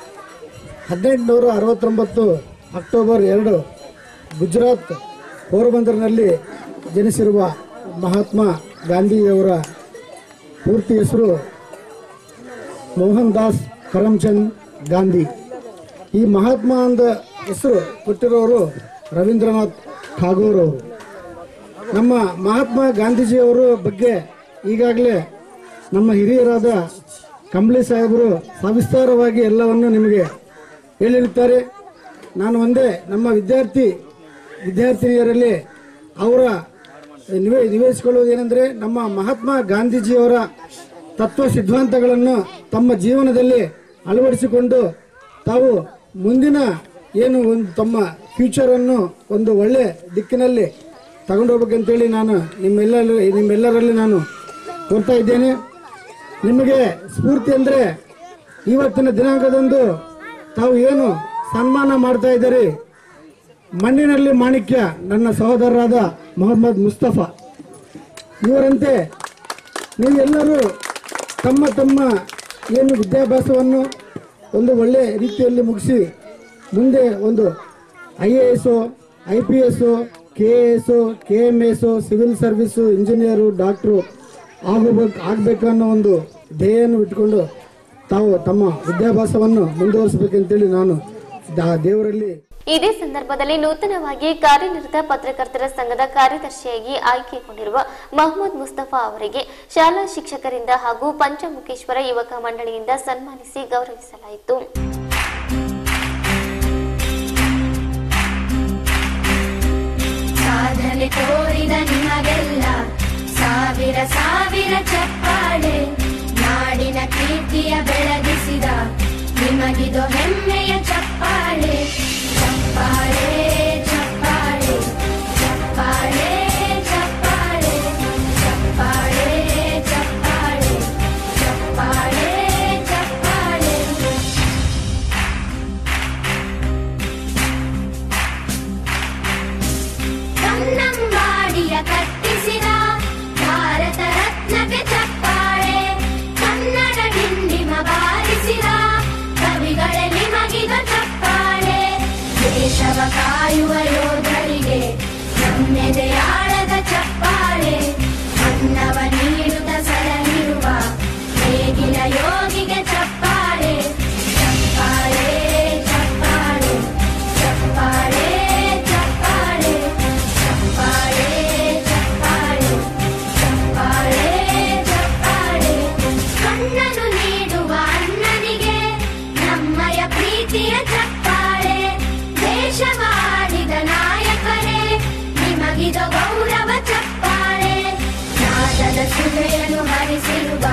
1869 ಅಕ್ಟೋಬರ್ 2 ಗುಜರಾತ್ ಪೋರ್ಬಂದರ್ನಲ್ಲಿ ಜನಿಸಿರುವ ಮಹಾತ್ಮ ಗಾಂಧಿಯವರ ಪೂರ್ತಿ ಹೆಸರು ಮೋಹನ್ ದಾಸ್ ಕರಮ್ಚಂದ್ ಗಾಂಧಿ. ಈ ಮಹಾತ್ಮ ಅಂದ ಹೆಸರು ಕೊಟ್ಟಿರೋರು ರವೀಂದ್ರನಾಥ್ ಠಾಗೋರ್ ಅವರು. ನಮ್ಮ ಮಹಾತ್ಮ ಗಾಂಧೀಜಿಯವರ ಬಗ್ಗೆ ಈಗಾಗಲೇ ನಮ್ಮ ಹಿರಿಯರಾದ ಕಂಬಳಿ ಸಾಹೇಬರು ಸವಿಸ್ತಾರವಾಗಿ ಎಲ್ಲವನ್ನು ನಿಮಗೆ ಹೇಳಿರುತ್ತಾರೆ. ನಾನು ಒಂದೇ ನಮ್ಮ ವಿದ್ಯಾರ್ಥಿನಿಯರಲ್ಲಿ ಅವರ ನಿವೇಶಿಸಿಕೊಳ್ಳುವುದೇನೆಂದರೆ, ನಮ್ಮ ಮಹಾತ್ಮ ಗಾಂಧೀಜಿಯವರ ತತ್ವ ಸಿದ್ಧಾಂತಗಳನ್ನು ತಮ್ಮ ಜೀವನದಲ್ಲಿ ಅಳವಡಿಸಿಕೊಂಡು ತಾವು ಮುಂದಿನ ಏನು ಒಂದು ತಮ್ಮ ಫ್ಯೂಚರನ್ನು ಒಂದು ಒಳ್ಳೆ ದಿಕ್ಕಿನಲ್ಲಿ ತಗೊಂಡು ಹೋಗ್ಬೇಕಂತೇಳಿ ನಾನು ನಿಮ್ಮೆಲ್ಲರಲ್ಲಿ ನಾನು ಕೋರ್ತಾ ಇದ್ದೇನೆ. ನಿಮಗೆ ಸ್ಫೂರ್ತಿ ಅಂದರೆ ಇವತ್ತಿನ ದಿನಾಂಕದಂದು ತಾವು ಏನು ಸನ್ಮಾನ ಮಾಡ್ತಾ ಇದ್ದೀರಿ, ಮಣ್ಣಿನಲ್ಲಿ ಮಾಣಿಕ್ಯ ನನ್ನ ಸಹೋದರರಾದ ಮೊಹಮ್ಮದ್ ಮುಸ್ತಫಾ ಇವರಂತೆ ನೀವೆಲ್ಲರೂ ತಮ್ಮ ತಮ್ಮ ಏನು ವಿದ್ಯಾಭ್ಯಾಸವನ್ನು ಒಂದು ಒಳ್ಳೆಯ ರೀತಿಯಲ್ಲಿ ಮುಗಿಸಿ ಮುಂದೆ ಒಂದು IAS, IPS, KAS, KMS, civil service, engineer, doctor ಆಗಬೇಕು ಅನ್ನೋ ಒಂದು ಧ್ಯೇಯವನ್ನು ಇಟ್ಕೊಂಡು ತಾವು ತಮ್ಮ ವಿದ್ಯಾಭ್ಯಾಸವನ್ನು ಮುಂದುವರಿಸಬೇಕಂತೇಳಿ ನಾನು ದೇವರಲ್ಲಿ. ಇದೇ ಸಂದರ್ಭದಲ್ಲಿ ನೂತನವಾಗಿ ಕಾರ್ಯನಿರತ ಪತ್ರಕರ್ತರ ಸಂಘದ ಕಾರ್ಯದರ್ಶಿಯಾಗಿ ಆಯ್ಕೆಗೊಂಡಿರುವ ಮಹಮ್ಮದ್ ಮುಸ್ತಫಾ ಅವರಿಗೆ ಶಾಲಾ ಶಿಕ್ಷಕರಿಂದ ಹಾಗೂ ಪಂಚಮುಖೇಶ್ವರ ಯುವಕ ಮಂಡಳಿಯಿಂದ ಸನ್ಮಾನಿಸಿ ಗೌರವಿಸಲಾಯಿತು. ಸಾಧನೆ ತೋರಿದ ನಿಮಗೆಲ್ಲ ಸಾವಿರ ಸಾವಿರ ಚಪ್ಪಾಳೆ, ನಾಡಿನ ಕೀರ್ತಿಯ ಬೆಳಗಿಸಿದ ನಿಮಗಿದು ಹೆಮ್ಮೆಯ ಚಪ್ಪಾಳೆ. ಚಪ್ಪಾಳೆ ಚಪ್ಪಾಳೆ ಚಪ್ಪಾಳೆ ಚಪ್ಪಾಳೆ ಚಪ್ಪಾಳೆ ಚಪ್ಪಾಳೆ ಚಪ್ಪಾಳೆ ಚಪ್ಪಾಳೆ. ಕನ್ನಂಬಾಡಿಯ ಕಟ್ಟಿಸಿದ ಭಾರತ ರತ್ನಕ್ಕೆ ಚಪ್ಪಾಳೆ, ಕನ್ನಡ ಡಿಂಡಿಮ ಬಾರಿಸಿದ ಕವಿಗಳೇ ನಿಮಗಿದ ಚಪ್ಪಾಳೆ. ದೇಶವ ಕಾಯುವ ಯೋಧರಿಗೆ ನಮ್ಮೆದೆಯಾಳದ ಚಪ್ಪಾಳೆ, ಅನ್ನವ ನೀಡುತ್ತ ಸಲಹಿರುವ ನೇಗಿಲ ಯೋಗಿಗೆ ಚಪ್ಪಾಳೆ. ಚಪ್ಪಾಳೆ ಚಪ್ಪಾಳೆ ಚಪ್ಪಾಳೆ ಚಪ್ಪಾಳೆ ಚಪ್ಪಾಳೆ ಚಪ್ಪಾಳೆ ಚಪ್ಪಾಳೆ ಚಪ್ಪಾಳೆ. ಕಣ್ಣನು ನೀಡುವ ಅಣ್ಣನಿಗೆ ನಮ್ಮಯ ಪ್ರೀತಿಯ ಚಪ್ಪಾಳೆ, ದೇಶವಾಡಿದ ನಾಯಕರೇ ನಿಮಗಿದ ಗೌರವ ಚಪ್ಪಾಳೆ. ನಾದದ ಸುಧೆಯನ್ನು ಹರಿಸಿರುವ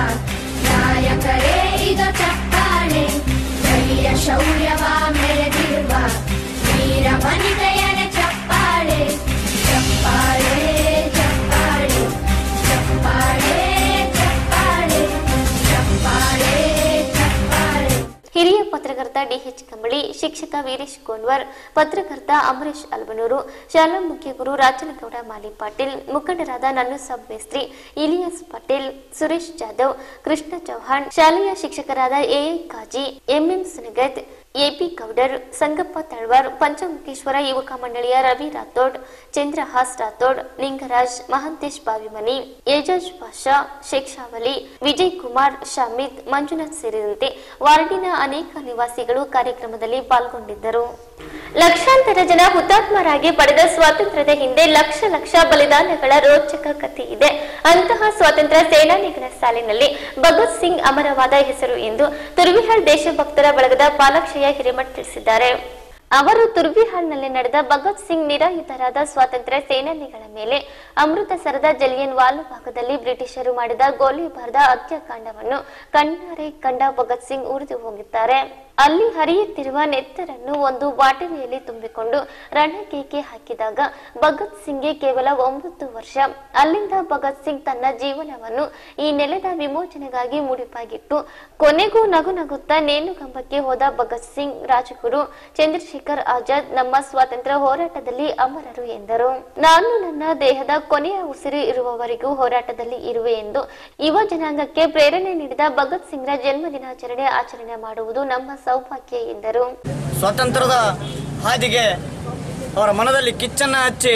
ನಾಯಕರೇ ಇದು ಚಪ್ಪಾಳೆ, ಧೈರ್ಯ ಶೌರ್ಯವ ಮೆರೆದಿರುವ ವೀರ ವನಿತೆಯರ ಚಪ್ಪಾಳೆ. ಚಪ್ಪಾಳೆ ಚಪ್ಪಾಳೆ ಚಪ್ಪಾಳೆ ಚಪ್ಪಾಳೆ ಚಪ್ಪಾಳೆ ಚಪ್ಪಾಳೆ. ಹಿರಿಯ ಪತ್ರಕರ್ತ ಡಿಎಚ್ ಕಂಬಳಿ, ಶಿಕ್ಷಕ ವೀರೇಶ್ ಗೋನ್ವರ್, ಪತ್ರಕರ್ತ ಅಮರೇಶ್ ಅಲ್ಬನೂರು, ಶಾಲಾ ಮುಖ್ಯ ಗುರು ರಾಜನಗೌಡ ಮಾಲಿ ಪಾಟೀಲ್, ಮುಖಂಡರಾದ ನನ್ನುಸಾಬ್ ಮೇಸ್ತ್ರಿ, ಇಲಿಯಾಸ್ ಪಟೇಲ್, ಸುರೇಶ್ ಜಾಧವ್, ಕೃಷ್ಣ ಚೌಹಾಣ್, ಶಾಲೆಯ ಶಿಕ್ಷಕರಾದ AA Kazi, MM Sunagad, AP Gowdar, Sangappa Talwar, Panchamukheshwara ಯುವಕ ಮಂಡಳಿಯ ರವಿ ರಾಥೋಡ್, ಚಂದ್ರಹಾಸ್ ರಾಥೋಡ್, ಲಿಂಗರಾಜ್, ಮಹಂತೇಶ್ ಬಾವಿಮನಿ, ಏಜಾಜ್ ಪಾಷಾ, ಶೇಖ್ ಶಾವಲಿ, ವಿಜಯ್ ಕುಮಾರ್, ಶಾಮಿದ್, ಮಂಜುನಾಥ್ ಸೇರಿದಂತೆ ವಾರ್ಡಿನ ಅನೇಕ ನಿವಾಸಿಗಳು ಕಾರ್ಯಕ್ರಮದಲ್ಲಿ ಪಾಲ್ಗೊಂಡಿದ್ದರು. ಲಕ್ಷಾಂತರ ಜನ ಹುತಾತ್ಮರಾಗಿ ಪಡೆದ ಸ್ವಾತಂತ್ರ್ಯದ ಹಿಂದೆ ಲಕ್ಷ ಲಕ್ಷ ಬಲಿದಾನಗಳ ರೋಚಕ ಕಥೆ ಇದೆ. ಅಂತಹ ಸ್ವಾತಂತ್ರ್ಯ ಸೇನಾನಿಗಳ ಸಾಲಿನಲ್ಲಿ ಭಗತ್ ಸಿಂಗ್ ಅಮರವಾದ ಹೆಸರು ಎಂದು ತುರ್ವಿಹಾಳ್ ದೇಶಭಕ್ತರ ಬಳಗದ ಪಾಲಾಕ್ಷಯ್ಯ ಹಿರೇಮಠ್ ತಿಳಿಸಿದ್ದಾರೆ. ಅವರು ತುರ್ವಿಹಾಲ್ನಲ್ಲಿ ನಡೆದ ಭಗತ್ ಸಿಂಗ್ ನಿರಾಯುಧರಾದ ಸ್ವಾತಂತ್ರ್ಯ ಸೇನಾನಿಗಳ ಮೇಲೆ ಅಮೃತಸರದ ಜಲಿಯನ್ ವಾಲಾ ಭಾಗದಲ್ಲಿ ಬ್ರಿಟಿಷರು ಮಾಡಿದ ಗೋಲಿಬಾರ್ದ ಹತ್ಯಾಕಾಂಡವನ್ನು ಕಣ್ಣಾರೆ ಕಂಡ ಭಗತ್ ಸಿಂಗ್ ಉರಿದು ಹೋಗಿದ್ದಾರೆ. ಅಲ್ಲಿ ಹರಿಯುತ್ತಿರುವ ನೆತ್ತರನ್ನು ಒಂದು ಬಾಟಲಿಯಲ್ಲಿ ತುಂಬಿಕೊಂಡು ರಣಕೇಕೆ ಹಾಕಿದಾಗ ಭಗತ್ ಸಿಂಗ್ಗೆ ಕೇವಲ 9 ವರ್ಷ. ಅಲ್ಲಿಂದ ಭಗತ್ ಸಿಂಗ್ ತನ್ನ ಜೀವನವನ್ನು ಈ ನೆಲದ ವಿಮೋಚನೆಗಾಗಿ ಮುಡಿಪಾಗಿಟ್ಟು ಕೊನೆಗೂ ನಗು ನಗುತ್ತಾ ನೇಣುಗಂಬಕ್ಕೆ ಹೋದ ಭಗತ್ ಸಿಂಗ್ ರಾಜಗುರು ಚಂದ್ರಶೇಖರ್ ಆಜಾದ್ ನಮ್ಮ ಸ್ವಾತಂತ್ರ್ಯ ಹೋರಾಟದಲ್ಲಿ ಅಮರರು ಎಂದರು. ನಾನು ನನ್ನ ದೇಹದ ಕೊನೆಯ ಉಸಿರು ಇರುವವರೆಗೂ ಹೋರಾಟದಲ್ಲಿ ಇರುವೆ ಎಂದು ಯುವ ಜನಾಂಗಕ್ಕೆ ಪ್ರೇರಣೆ ನೀಡಿದ ಭಗತ್ ಸಿಂಗ್ರ ಜನ್ಮ ದಿನಾಚರಣೆ ಆಚರಣೆ ಮಾಡುವುದು ನಮ್ಮ ಸೌಭಾಗ್ಯ ಎಂದರು. ಸ್ವಾತಂತ್ರ್ಯದ ಹಾದಿಗೆ ಅವರ ಮನದಲ್ಲಿ ಕಿಚ್ಚನ್ನ ಹಚ್ಚಿ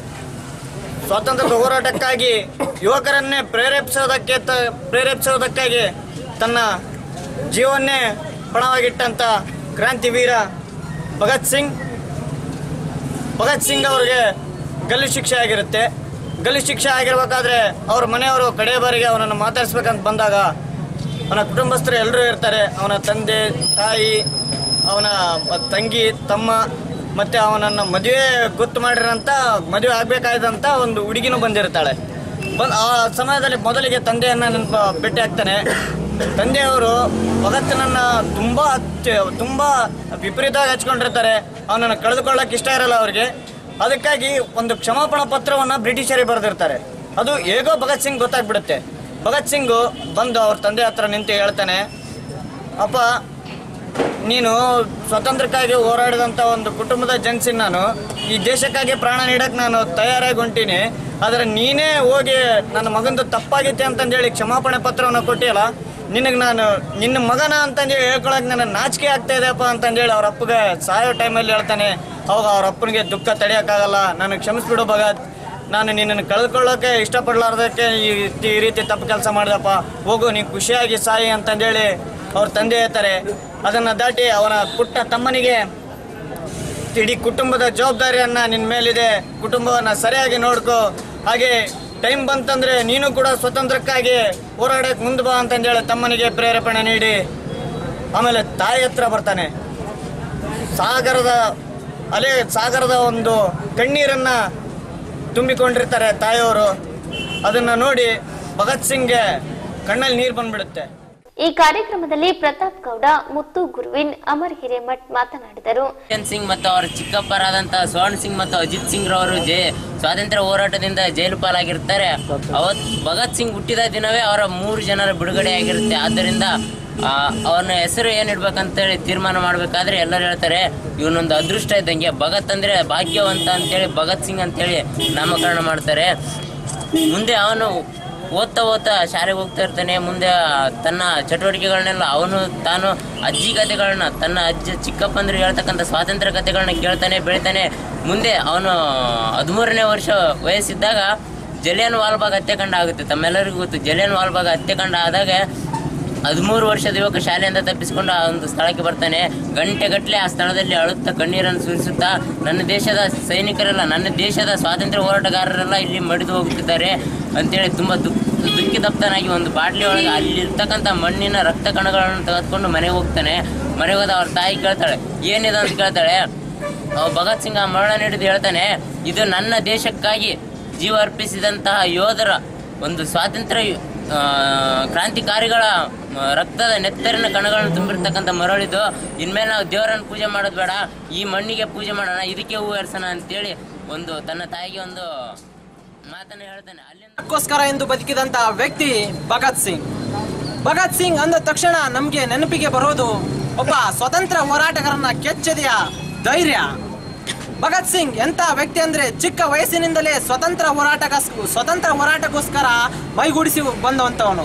ಸ್ವಾತಂತ್ರ್ಯದ ಹೋರಾಟಕ್ಕಾಗಿ ಯುವಕರನ್ನೇ ಪ್ರೇರೇಪಿಸೋದಕ್ಕಾಗಿ ತನ್ನ ಜೀವನ್ನೇ ಪಣವಾಗಿಟ್ಟಂತ ಕ್ರಾಂತಿವೀರ ಭಗತ್ ಸಿಂಗ್ ಅವರಿಗೆ ಗಲ್ಲು ಶಿಕ್ಷೆ ಆಗಿರುತ್ತೆ. ಗಲ್ಲು ಶಿಕ್ಷೆ ಆಗಿರ್ಬೇಕಾದ್ರೆ ಅವ್ರ ಮನೆಯವರು ಕಡೆ ಬಾರಿಗೆ ಅವನನ್ನು ಮಾತಾಡಿಸ್ಬೇಕಂತ ಬಂದಾಗ ಅವನ ಕುಟುಂಬಸ್ಥರು ಎಲ್ಲರೂ ಇರ್ತಾರೆ. ಅವನ ತಂದೆ, ತಾಯಿ, ಅವನ ತಂಗಿ, ತಮ್ಮ, ಮತ್ತು ಅವನನ್ನು ಮದುವೆ ಗೊತ್ತು ಮಾಡಿರೋಂಥ ಮದುವೆ ಆಗಬೇಕಾದಂಥ ಒಂದು ಹುಡುಗಿನೂ ಬಂದಿರ್ತಾಳೆ. ಆ ಸಮಯದಲ್ಲಿ ಮೊದಲಿಗೆ ತಂದೆಯನ್ನು ಭೇಟಿ ಆಗ್ತಾನೆ. ತಂದೆಯವರು ಭಗತ್ನನ್ನು ತುಂಬ ವಿಪರೀತವಾಗಿ ಹಚ್ಕೊಂಡಿರ್ತಾರೆ. ಅವನನ್ನು ಕಳೆದುಕೊಳ್ಳೋಕೆ ಇಷ್ಟ ಇರಲ್ಲ ಅವ್ರಿಗೆ. ಅದಕ್ಕಾಗಿ ಒಂದು ಕ್ಷಮಾಪಣಾ ಪತ್ರವನ್ನು ಬ್ರಿಟಿಷರಿಗೆ ಬರೆದಿರ್ತಾರೆ. ಅದು ಹೇಗೋ ಭಗತ್ ಸಿಂಗ್ ಗೊತ್ತಾಗ್ಬಿಡುತ್ತೆ. ಭಗತ್ ಸಿಂಗು ಬಂದು ಅವ್ರ ತಂದೆ ಹತ್ರ ನಿಂತು ಹೇಳ್ತಾನೆ, ಅಪ್ಪ, ನೀನು ಸ್ವಾತಂತ್ರ್ಯಕ್ಕಾಗಿ ಹೋರಾಡಿದಂಥ ಒಂದು ಕುಟುಂಬದ ಜನಿಸಿನ ನಾನು ಈ ದೇಶಕ್ಕಾಗಿ ಪ್ರಾಣ ನೀಡಕ್ಕೆ ನಾನು ತಯಾರಾಗಿ ಹೊಂಟೀನಿ. ಆದರೆ ನೀನೇ ಹೋಗಿ ನನ್ನ ಮಗಂದು ತಪ್ಪಾಗಿತ್ತೆ ಅಂತಂದೇಳಿ ಕ್ಷಮಾಪಣೆ ಪತ್ರವನ್ನು ಕೊಟ್ಟಿಯಲ್ಲ, ನಿನಗೆ ನಾನು ನಿನ್ನ ಮಗನ ಅಂತಂದೇಳಿ ಹೇಳ್ಕೊಳಕ್ಕೆ ನನಗೆ ನಾಚಿಕೆ ಆಗ್ತಾ ಇದೆಯಪ್ಪ ಅಂತಂದೇಳಿ ಅವ್ರ ಅಪ್ಪಗೆ ಸಾಯೋ ಟೈಮಲ್ಲಿ ಹೇಳ್ತಾನೆ. ಅವಾಗ ಅವ್ರ ಅಪ್ಪನಿಗೆ ದುಃಖ ತಡೆಯೋಕ್ಕಾಗಲ್ಲ, ನನಗೆ ಕ್ಷಮಿಸ್ಬಿಡು ಭಗತ್, ನಾನು ನಿನ್ನನ್ನು ಕಳೆದುಕೊಳ್ಳೋಕೆ ಇಷ್ಟಪಡಲಾರ್ದಕ್ಕೆ ಈ ರೀತಿ ತಪ್ಪು ಕೆಲಸ ಮಾಡಿದಪ್ಪ, ಹೋಗು ನೀನು ಖುಷಿಯಾಗಿ ಸಾಯಿ ಅಂತಂದೇಳಿ ಅವ್ರ ತಂದೆ ಹೇಳ್ತಾರೆ. ಅದನ್ನು ದಾಟಿ ಅವನ ಪುಟ್ಟ ತಮ್ಮನಿಗೆ ಇಡೀ ಕುಟುಂಬದ ಜವಾಬ್ದಾರಿಯನ್ನ ನಿನ್ನ ಮೇಲಿದೆ. ಕುಟುಂಬವನ್ನ ಸರಿಯಾಗಿ ನೋಡ್ಕೋ. ಹಾಗೆ ಟೈಮ್ ಬಂತಂದ್ರೆ ನೀನು ಕೂಡ ಸ್ವತಂತ್ರಕ್ಕಾಗಿ ಹೋರಾಡಕ್ಕೆ ಮುಂದೆ ಬಾ ಅಂತಂದೇಳಿ ತಮ್ಮನಿಗೆ ಪ್ರೇರೇಪಣೆ ನೀಡಿ ಆಮೇಲೆ ತಾಯಿ ಹತ್ರ ಬರ್ತಾನೆ. ಸಾಗರದ ಒಂದು ಕಣ್ಣೀರನ್ನ ತುಂಬಿಕೊಂಡಿರ್ತಾರೆ ತಾಯಿಯವರು. ಅದನ್ನ ನೋಡಿ ಭಗತ್ ಸಿಂಗ್ಗೆ ಕಣ್ಣಲ್ಲಿ ನೀರು ಬಂದ್ಬಿಡುತ್ತೆ. ಈ ಕಾರ್ಯಕ್ರಮದಲ್ಲಿ ಪ್ರತಾಪ್ ಗೌಡ, ಮುತ್ತು ಗುರುವಿನ್, ಅಮರ್ ಹಿರೇಮಠ್ ಮಾತನಾಡಿದರು. ಸಿಂಗ್ ಮತ್ತು ಅವರ ಚಿಕ್ಕಪ್ಪರಾದಂತಹ ಸ್ವರ್ಣ ಸಿಂಗ್ ಮತ್ತು ಅಜಿತ್ ಸಿಂಗ್ ರವರು ಸ್ವಾತಂತ್ರ್ಯ ಹೋರಾಟದಿಂದ ಜೈಲು ಪಾಲಾಗಿರ್ತಾರೆ. ಭಗತ್ ಸಿಂಗ್ ಹುಟ್ಟಿದ ದಿನವೇ ಅವರ 3 ಜನರ ಬಿಡುಗಡೆ ಆಗಿರುತ್ತೆ. ಆದ್ದರಿಂದ ಅವನ ಹೆಸರು ಏನಿಡ್ಬೇಕಂತೇಳಿ ತೀರ್ಮಾನ ಮಾಡ್ಬೇಕಾದ್ರೆ ಎಲ್ಲರೂ ಹೇಳ್ತಾರೆ ಇವನೊಂದು ಅದೃಷ್ಟ ಇದ್ದಂಗೆ. ಭಗತ್ ಅಂದ್ರೆ ಭಾಗ್ಯವಂತ ಅಂತೇಳಿ ಭಗತ್ ಸಿಂಗ್ ಅಂತೇಳಿ ನಾಮಕರಣ ಮಾಡ್ತಾರೆ. ಮುಂದೆ ಅವನು ಓದ್ತಾ ಶಾಲೆಗೆ ಹೋಗ್ತಾ ಇರ್ತಾನೆ. ಮುಂದೆ ತನ್ನ ಚಟುವಟಿಕೆಗಳನ್ನೆಲ್ಲ ತಾನು ಅಜ್ಜಿ ಕಥೆಗಳನ್ನ, ತನ್ನ ಚಿಕ್ಕಪ್ಪಂದ್ರೆ ಹೇಳ್ತಕ್ಕಂಥ ಸ್ವಾತಂತ್ರ್ಯ ಕಥೆಗಳನ್ನ ಕೇಳ್ತಾನೆ, ಬೆಳಿತಾನೆ. ಮುಂದೆ ಅವನು 13ನೇ ವರ್ಷ ವಯಸ್ಸಿದ್ದಾಗ ಜಲಿಯನ್ ವಾಲ್ಬಾಗ್ ಹತ್ಯಾಕಾಂಡ ಆಗುತ್ತೆ. ತಮ್ಮೆಲ್ಲರಿಗೂ ಗೊತ್ತು. ಜಲಿಯನ್ ವಾಲ್ಬಾಗ್ ಹತ್ಯಾಕಾಂಡ ಆದಾಗ 13 ವರ್ಷದ ಯುವಕ ಶಾಲೆಯಿಂದ ತಪ್ಪಿಸಿಕೊಂಡು ಆ ಒಂದು ಸ್ಥಳಕ್ಕೆ ಬರ್ತಾನೆ. ಗಂಟೆಗಟ್ಟಲೆ ಆ ಸ್ಥಳದಲ್ಲಿ ಅಳುತ್ತಾ ಕಣ್ಣೀರನ್ನು ಸುರಿಸುತ್ತಾ ನನ್ನ ದೇಶದ ಸೈನಿಕರೆಲ್ಲ, ನನ್ನ ದೇಶದ ಸ್ವಾತಂತ್ರ್ಯ ಹೋರಾಟಗಾರರೆಲ್ಲ ಇಲ್ಲಿ ಮಡಿದು ಹೋಗುತ್ತಿದ್ದಾರೆ ಅಂತೇಳಿ ತುಂಬ ದುಃಖಿತಪ್ತನಾಗಿ ಒಂದು ಬಾಟ್ಲಿ ಒಳಗೆ ಅಲ್ಲಿರ್ತಕ್ಕಂಥ ಮಣ್ಣಿನ ರಕ್ತ ಕಣಗಳನ್ನು ತೆಗೆದುಕೊಂಡು ಮನೆಗೆ ಹೋಗ್ತಾನೆ. ಮನೆಗೆ ಹೋದ ಅವ್ರ ತಾಯಿ ಕೇಳ್ತಾಳೆ, ಏನಿದೆ ಅಂತ ಕೇಳ್ತಾಳೆ. ಭಗತ್ ಸಿಂಗ್ ಆ ಮರಣ ಹಿಡಿದು ಹೇಳ್ತಾನೆ, ಇದು ನನ್ನ ದೇಶಕ್ಕಾಗಿ ಜೀವ ಅರ್ಪಿಸಿದಂತಹ ಯೋಧರ ಒಂದು ಸ್ವಾತಂತ್ರ್ಯ ಕ್ರಾಂತಿಕಾರಿಗಳ ರಕ್ತದ ನೆತ್ತರಿನ ಕಣಗಳನ್ನು ತುಂಬಿರ್ತಕ್ಕಂಥ ಮರಳಿದು. ಇನ್ಮೇಲೆ ನಾವು ದೇವರನ್ನು ಪೂಜೆ ಮಾಡೋದು ಬೇಡ, ಈ ಮಣ್ಣಿಗೆ ಪೂಜೆ ಮಾಡೋಣ, ಇದಕ್ಕೆ ಹೂ ಏರ್ಸೋಣ ಅಂತೇಳಿ ಒಂದು ತನ್ನ ತಾಯಿಗೆ ಒಂದು ಮಾತನ್ನು ಹೇಳ್ತಾನೆ. ಅದಕ್ಕೋಸ್ಕರ ಎಂದು ಬದುಕಿದಂತಹ ವ್ಯಕ್ತಿ ಭಗತ್ ಸಿಂಗ್. ಭಗತ್ ಸಿಂಗ್ ಅಂದ ತಕ್ಷಣ ನಮ್ಗೆ ನೆನಪಿಗೆ ಬರೋದು ಒಬ್ಬ ಸ್ವತಂತ್ರ ಹೋರಾಟಗಾರನ ಕೆಚ್ಚೆದೆಯ ಧೈರ್ಯ. ಭಗತ್ ಸಿಂಗ್ ಎಂತ ವ್ಯಕ್ತಿ ಅಂದ್ರೆ ಚಿಕ್ಕ ವಯಸ್ಸಿನಿಂದಲೇ ಸ್ವತಂತ್ರ ಹೋರಾಟಕ್ಕೋಸ್ಕರ ಮೈಗೂಡಿಸಿ ಬಂದಂತವನು.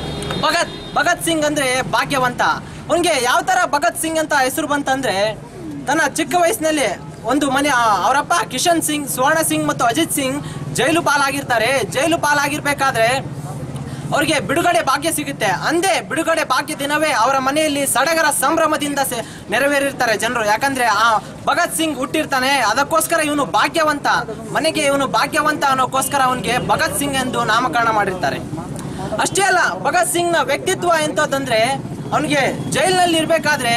ಭಗತ್ ಸಿಂಗ್ ಅಂದ್ರೆ ಭಾಗ್ಯವಂತ. ಅವನಿಗೆ ಯಾವ ತರ ಭಗತ್ ಸಿಂಗ್ ಅಂತ ಹೆಸರು ಬಂತಂದ್ರೆ, ತನ್ನ ಚಿಕ್ಕ ವಯಸ್ಸಿನಲ್ಲಿ ಒಂದು ಮನೆ ಅವರಪ್ಪ ಕಿಶನ್ ಸಿಂಗ್, ಸ್ವರ್ಣ ಸಿಂಗ್ ಮತ್ತು ಅಜಿತ್ ಸಿಂಗ್ ಜೈಲು ಪಾಲಾಗಿರ್ತಾರೆ. ಜೈಲು ಪಾಲಾಗಿರ್ಬೇಕಾದ್ರೆ ಅವ್ರಿಗೆ ಬಿಡುಗಡೆ ಭಾಗ್ಯ ಸಿಗುತ್ತೆ. ಅಂದೇ ಬಿಡುಗಡೆ ಭಾಗ್ಯ ದಿನವೇ ಅವರ ಮನೆಯಲ್ಲಿ ಸಡಗರ ಸಂಭ್ರಮದಿಂದ ನೆರವೇರಿರ್ತಾರೆ ಜನರು. ಯಾಕಂದ್ರೆ ಆ ಭಗತ್ ಸಿಂಗ್ ಹುಟ್ಟಿರ್ತಾನೆ, ಅದಕ್ಕೋಸ್ಕರ ಇವನು ಭಾಗ್ಯವಂತ, ಮನೆಗೆ ಇವನು ಭಾಗ್ಯವಂತ ಅನ್ನೋಕ್ಕೋಸ್ಕರ ಅವನಿಗೆ ಭಗತ್ ಸಿಂಗ್ ಎಂದು ನಾಮಕರಣ ಮಾಡಿರ್ತಾರೆ. ಅಷ್ಟೇ ಅಲ್ಲ, ಭಗತ್ ಸಿಂಗ್ ನ ವ್ಯಕ್ತಿತ್ವ ಎಂತಂದ್ರೆ, ಅವನಿಗೆ ಜೈಲಿನಲ್ಲಿ ಇರ್ಬೇಕಾದ್ರೆ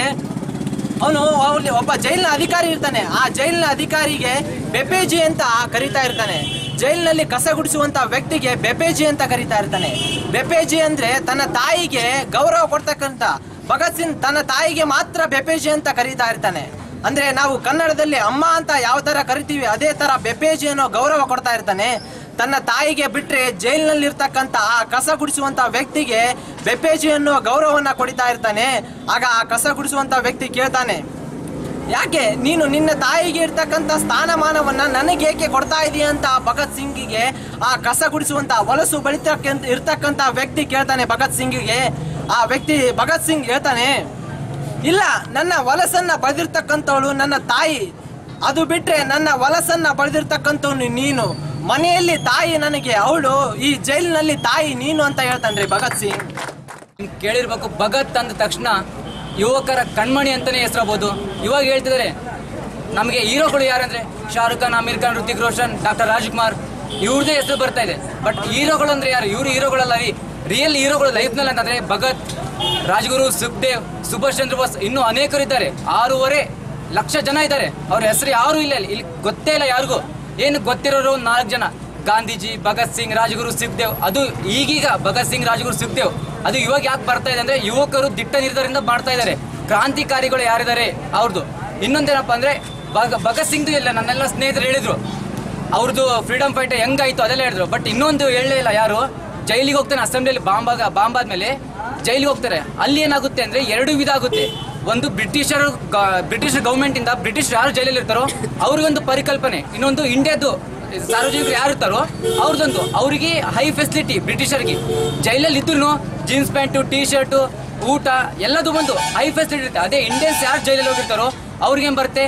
ಅವನು ಒಬ್ಬ ಜೈಲಿನ ಅಧಿಕಾರಿ ಇರ್ತಾನೆ. ಆ ಜೈಲಿನ ಅಧಿಕಾರಿಗೆ ಬೆಪೇಜಿ ಅಂತ ಕರೀತಾ ಇರ್ತಾನೆ. ಜೈಲಿನಲ್ಲಿ ಕಸ ಗುಡಿಸುವಂತ ವ್ಯಕ್ತಿಗೆ ಬೆಪೇಜಿ ಅಂತ ಕರೀತಾ ಇರ್ತಾನೆ. ಬೆಪೇಜಿ ಅಂದ್ರೆ ತನ್ನ ತಾಯಿಗೆ ಗೌರವ ಕೊಡ್ತಕ್ಕಂಥ. ಭಗತ್ ಸಿಂಗ್ ತನ್ನ ತಾಯಿಗೆ ಮಾತ್ರ ಬೆಪೇಜಿ ಅಂತ ಕರೀತಾ ಇರ್ತಾನೆ. ಅಂದ್ರೆ ನಾವು ಕನ್ನಡದಲ್ಲಿ ಅಮ್ಮ ಅಂತ ಯಾವ ತರ ಕರಿತೀವಿ, ಅದೇ ತರ ಬೆಪೇಜಿ ಅನ್ನೋ ಗೌರವ ಕೊಡ್ತಾ ಇರ್ತಾನೆ. ತನ್ನ ತಾಯಿಗೆ ಬಿಟ್ರೆ ಜೈಲಿನಲ್ಲಿ ಇರ್ತಕ್ಕಂಥ ಆ ಕಸ ಗುಡಿಸುವಂತ ವ್ಯಕ್ತಿಗೆ ಬೆಪೇಜಿ ಅನ್ನೋ ಗೌರವವನ್ನ ಕೊಡ್ತಾ ಇರ್ತಾನೆ. ಆಗ ಆ ಕಸ ಗುಡಿಸುವಂತ ವ್ಯಕ್ತಿ ಕೇಳ್ತಾನೆ, ಯಾಕೆ ನೀನು ನಿನ್ನ ತಾಯಿಗೆ ಇರ್ತಕ್ಕಂಥ ಸ್ಥಾನಮಾನವನ್ನ ನನಗೆ ಏಕೆ ಕೊಡ್ತಾ ಇದೀಯ ಅಂತ ಭಗತ್ ಸಿಂಗಿಗೆ ಆ ಕಸ ಗುಡಿಸುವಂತ ಹೊಲಸು ಇರ್ತಕ್ಕಂಥ ವ್ಯಕ್ತಿ ಕೇಳ್ತಾನೆ ಭಗತ್ ಸಿಂಗಿಗೆ. ಆ ವ್ಯಕ್ತಿ ಭಗತ್ ಸಿಂಗ್ ಹೇಳ್ತಾನೆ, ಇಲ್ಲ, ನನ್ನ ಹೊಲಸನ್ನ ಬಳಿದಿರ್ತಕ್ಕಂಥವಳು ನನ್ನ ತಾಯಿ, ಅದು ಬಿಟ್ರೆ ನನ್ನ ಹೊಲಸನ್ನ ಬಳಿದಿರ್ತಕ್ಕಂಥವ್ನು ನೀನು. ಮನೆಯಲ್ಲಿ ತಾಯಿ ನನಗೆ, ಅವಳು ಈ ಜೈಲಿನಲ್ಲಿ ತಾಯಿ ನೀನು ಅಂತ ಹೇಳ್ತಾನ್ರಿ ಭಗತ್ ಸಿಂಗ್. ಕೇಳಿರ್ಬೇಕು, ಭಗತ್ ಅಂದ ತಕ್ಷಣ ಯುವಕರ ಕಣ್ಮಣಿ ಅಂತಾನೆ ಹೆಸರಬಹುದು. ಇವಾಗ ಹೇಳ್ತಿದ್ದಾರೆ ನಮಗೆ ಹೀರೋಗಳು ಯಾರಂದ್ರೆ ಶಾರುಖ್ ಖಾನ್, ಅಮೀರ್ ಖಾನ್, ಋತಿಕ್ ರೋಷನ್, ಡಾಕ್ಟರ್ ರಾಜ್ಕುಮಾರ್, ಇವ್ರದೇ ಹೆಸರು ಬರ್ತಾ ಇದೆ. ಬಟ್ ಹೀರೋಗಳು ಅಂದ್ರೆ ಯಾರು? ಇವ್ರು ಹೀರೋಗಳಲ್ಲ. ರಿಯಲ್ ಹೀರೋಗಳು ಲೈಫ್ನಲ್ಲಿ ಅಂತಂದ್ರೆ ಭಗತ್, ರಾಜ್ಗುರು, ಸುಖದೇವ್, ಸುಭಾಷ್ ಚಂದ್ರ ಬೋಸ್, ಇನ್ನೂ ಅನೇಕರು ಇದ್ದಾರೆ. 6.5 ಲಕ್ಷ ಜನ ಇದ್ದಾರೆ. ಅವ್ರ ಹೆಸರು ಯಾರು ಇಲ್ಲ, ಇಲ್ಲಿ ಗೊತ್ತೇ ಇಲ್ಲ ಯಾರಿಗೂ. ಏನು ಗೊತ್ತಿರೋರು 4 ಜನ, ಗಾಂಧೀಜಿ, ಭಗತ್ ಸಿಂಗ್, ರಾಜ್ಗುರು, ಸುಖದೇವ್. ಅದು ಈಗೀಗ ಭಗತ್ ಸಿಂಗ್, ರಾಜ್ಗುರು, ಸುಖದೇವ್ ಅದು ಇವಾಗ ಯಾಕೆ ಬರ್ತಾ ಇದೆ ಅಂದ್ರೆ ಯುವಕರು ದಿಟ್ಟ ನಿರ್ಧಾರದಿಂದ ಮಾಡ್ತಾ ಇದ್ದಾರೆ. ಕ್ರಾಂತಿಕಾರಿಗಳು ಯಾರಿದ್ದಾರೆ ಅವ್ರದ್ದು. ಇನ್ನೊಂದೇನಪ್ಪ ಅಂದ್ರೆ ಭಗತ್ ಸಿಂಗ್ದು ಇಲ್ಲ, ನನ್ನೆಲ್ಲ ಸ್ನೇಹಿತರು ಹೇಳಿದ್ರು ಅವ್ರದ್ದು ಫ್ರೀಡಮ್ ಫೈಟ್ ಹೆಂಗಾಯ್ತು ಅದೆಲ್ಲ ಹೇಳಿದ್ರು. ಬಟ್ ಇನ್ನೊಂದು ಹೇಳಲೇ ಇಲ್ಲ ಯಾರು. ಜೈಲಿಗೆ ಹೋಗ್ತಾನೆ, ಅಸೆಂಬ್ಲಿಯಲ್ಲಿ ಬಾಂಬ್ ಆದ್ಮೇಲೆ ಜೈಲಿಗೆ ಹೋಗ್ತಾರೆ. ಅಲ್ಲಿ ಏನಾಗುತ್ತೆ ಅಂದ್ರೆ 2 ವಿಧ ಆಗುತ್ತೆ. ಒಂದು ಬ್ರಿಟಿಷ್ ಗೌರ್ಮೆಂಟ್ ಇಂದ ಬ್ರಿಟಿಷ್ ಯಾರು ಜೈಲಲ್ಲಿ ಇರ್ತಾರೋ ಅವ್ರಿಗೊಂದು ಪರಿಕಲ್ಪನೆ, ಇನ್ನೊಂದು ಇಂಡಿಯಾದ್ದು ಸಾರ್ವಜನಿಕರು ಯಾರು ಇರ್ತಾರೋ ಅವ್ರದ್ದೊಂದು. ಅವರಿಗೆ ಹೈ ಫೆಸಿಲಿಟಿ, ಬ್ರಿಟಿಷರ್ಗೆ ಜೈಲಲ್ಲಿ ಇದ್ರು ಜೀನ್ಸ್ ಪ್ಯಾಂಟು, ಟೀ ಶರ್ಟು, ಊಟ ಎಲ್ಲದು ಒಂದು ಹೈ ಫೆಸಿಲಿಟಿ ಇರುತ್ತೆ. ಅದೇ ಇಂಡಿಯನ್ಸ್ ಯಾರು ಜೈಲಲ್ಲಿ ಹೋಗಿರ್ತಾರೋ ಅವ್ರಿಗೇನು ಬರುತ್ತೆ,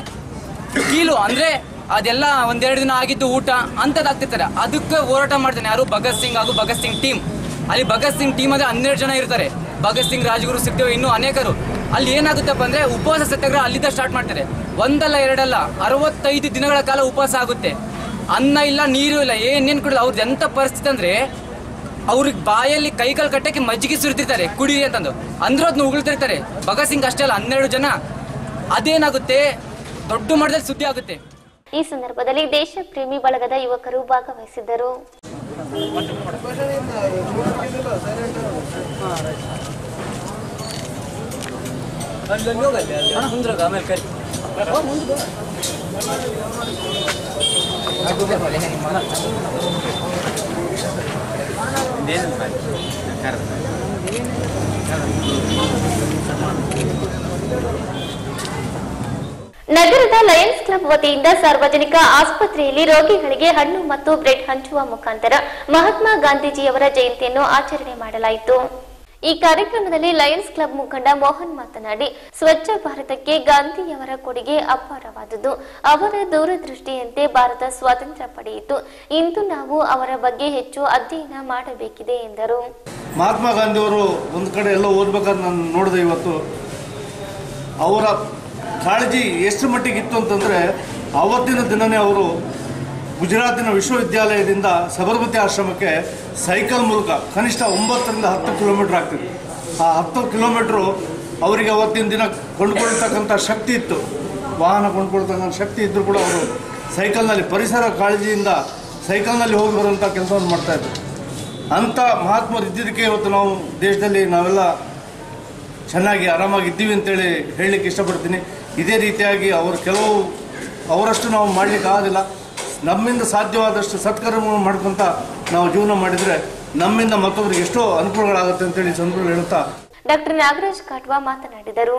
ಕೀಲು ಅಂದ್ರೆ ಅದೆಲ್ಲ 1-2 ದಿನ ಆಗಿದ್ದು ಊಟ ಅಂತದಾಗ್ತಿರ್ತಾರೆ. ಅದಕ್ಕೆ ಹೋರಾಟ ಮಾಡ್ತಾನೆ ಯಾರು? ಭಗತ್ ಸಿಂಗ್ ಹಾಗೂ ಭಗತ್ ಸಿಂಗ್ ಟೀಮ್. ಅಲ್ಲಿ ಭಗತ್ ಸಿಂಗ್ ಟೀಮ್ ಅಂದ್ರೆ 12 ಜನ ಇರ್ತಾರೆ. ಭಗತ್ ಸಿಂಗ್, ರಾಜ್ಗುರು, ಸುಖದೇವ್, ಇನ್ನೂ ಅನೇಕರು. ಅಲ್ಲಿ ಏನಾಗುತ್ತಪ್ಪ ಅಂದರೆ ಉಪವಾಸ ಸತ್ಯಾಗ್ರಹ ಅಲ್ಲಿಂದ ಸ್ಟಾರ್ಟ್ ಮಾಡ್ತಾರೆ. ಒಂದಲ್ಲ ಎರಡಲ್ಲ 65 ದಿನಗಳ ಕಾಲ ಉಪವಾಸ ಆಗುತ್ತೆ. ಅನ್ನ ಇಲ್ಲ, ನೀರು ಇಲ್ಲ, ಏನೇನು ಕುಡಿಲ್ಲ. ಅವ್ರದ್ದು ಎಂಥ ಪರಿಸ್ಥಿತಿ ಅಂದರೆ ಅವ್ರಿಗೆ ಬಾಯಲ್ಲಿ ಕೈಕಾಲು ಕಟ್ಟಕ್ಕೆ ಮಜ್ಜಿಗೆ ಸುರಿತಿರ್ತಾರೆ ಕುಡೀರಿ ಅಂತಂದು, ಅಂದ್ರೂ ಅದನ್ನ ಉಗುಳ್ತಿರ್ತಾರೆ. ಭಗತ್ ಸಿಂಗ್ ಅಷ್ಟೇ ಅಲ್ಲ, 12 ಜನ. ಅದೇನಾಗುತ್ತೆ, ದೊಡ್ಡ ಮಟ್ಟದಲ್ಲಿ ಸುದ್ದಿ ಆಗುತ್ತೆ. ಈ ಸಂದರ್ಭದಲ್ಲಿ ದೇಶ ಪ್ರೇಮಿ ಬಳಗದ ಯುವಕರು ಭಾಗವಹಿಸಿದ್ದರು. ನಗರದ ಲಯನ್ಸ್ ಕ್ಲಬ್ ವತಿಯಿಂದ ಸಾರ್ವಜನಿಕ ಆಸ್ಪತ್ರೆಯಲ್ಲಿ ರೋಗಿಗಳಿಗೆ ಹಣ್ಣು ಮತ್ತು ಬ್ರೆಡ್ ಹಂಚುವ ಮುಖಾಂತರ ಮಹಾತ್ಮ ಗಾಂಧೀಜಿಯವರ ಜಯಂತಿಯನ್ನು ಆಚರಣೆ ಮಾಡಲಾಯಿತು. ಈ ಕಾರ್ಯಕ್ರಮದಲ್ಲಿ ಲಯನ್ಸ್ ಕ್ಲಬ್ ಮುಖಂಡ ಮೋಹನ್ ಮಾತನಾಡಿ, ಸ್ವಚ್ಛ ಭಾರತಕ್ಕೆ ಗಾಂಧಿಯವರ ಕೊಡುಗೆ ಅಪಾರವಾದುದು. ಅವರ ದೂರದೃಷ್ಟಿಯಂತೆ ಭಾರತ ಸ್ವಾತಂತ್ರ್ಯ ಪಡೆಯಿತು. ಇಂದು ನಾವು ಅವರ ಬಗ್ಗೆ ಹೆಚ್ಚು ಅಧ್ಯಯನ ಮಾಡಬೇಕಿದೆ ಎಂದರು. ಮಹಾತ್ಮ ಗಾಂಧಿಯವರು ಒಂದು ಕಡೆ ಎಲ್ಲ ಓದ್ಬೇಕಾದ್ರೆ ನಾನು ನೋಡಿದೆ. ಇವತ್ತು ಅವರ ಕಾಳಜಿ ಎಷ್ಟು ಮಟ್ಟಿಗೆ ಇತ್ತು ಅಂತಂದರೆ, ಆವತ್ತಿನ ದಿನವೇ ಅವರು ಗುಜರಾತಿನ ವಿಶ್ವವಿದ್ಯಾಲಯದಿಂದ ಸಬರ್ಮತಿ ಆಶ್ರಮಕ್ಕೆ ಸೈಕಲ್ ಮೂಲಕ ಕನಿಷ್ಠ 9 ರಿಂದ 10 ಕಿಲೋಮೀಟರ್ ಆಗ್ತಿತ್ತು. ಆ 10 ಕಿಲೋಮೀಟ್ರು ಅವರಿಗೆ ಅವತ್ತಿನ ದಿನ ಕೊಂಡ್ಕೊಳ್ತಕ್ಕಂಥ ಶಕ್ತಿ ಇತ್ತು. ವಾಹನ ಕೊಂಡ್ಕೊಳ್ತಕ್ಕಂಥ ಶಕ್ತಿ ಇದ್ದರೂ ಕೂಡ ಅವರು ಸೈಕಲ್ನಲ್ಲಿ ಪರಿಸರ ಕಾಳಜಿಯಿಂದ ಸೈಕಲ್ನಲ್ಲಿ ಹೋಗಿ ಬರುವಂಥ ಕೆಲಸವನ್ನು ಮಾಡ್ತಾಯಿದ್ರು. ಅಂಥ ಮಹಾತ್ಮರು ಇದ್ದಿದ್ದಕ್ಕೆ ಇವತ್ತು ನಾವು ದೇಶದಲ್ಲಿ ನಾವೆಲ್ಲ ಚೆನ್ನಾಗಿ ಆರಾಮಾಗಿದ್ದೀವಿ ಅಂತೇಳಿ ಹೇಳಲಿಕ್ಕೆ ಇಷ್ಟಪಡ್ತೀನಿ. ಇದೇ ರೀತಿಯಾಗಿ ಅವರಷ್ಟು ನಾವು ಮಾಡಲಿಕ್ಕೆ ಆಗೋದಿಲ್ಲ. ನಮ್ಮಿಂದ ಸಾಧ್ಯವಾದಷ್ಟು ಸತ್ಕರ್ಮಗಳನ್ನು ಮಾಡ್ಕೊಂತ ನಾವು ಜೀವನ ಮಾಡಿದರೆ ನಮ್ಮಿಂದ ಮತ್ತೊಬ್ಬರಿಗೆ ಎಷ್ಟೋ ಅನುಕೂಲಗಳಾಗುತ್ತೆ ಅಂತೇಳಿ ಸಂದರ್ಭ ಹೇಳುತ್ತಾ ಡಾಕ್ಟರ್ ನಾಗರಾಜ್ ಕಾಟ್ವಾ ಮಾತನಾಡಿದರು.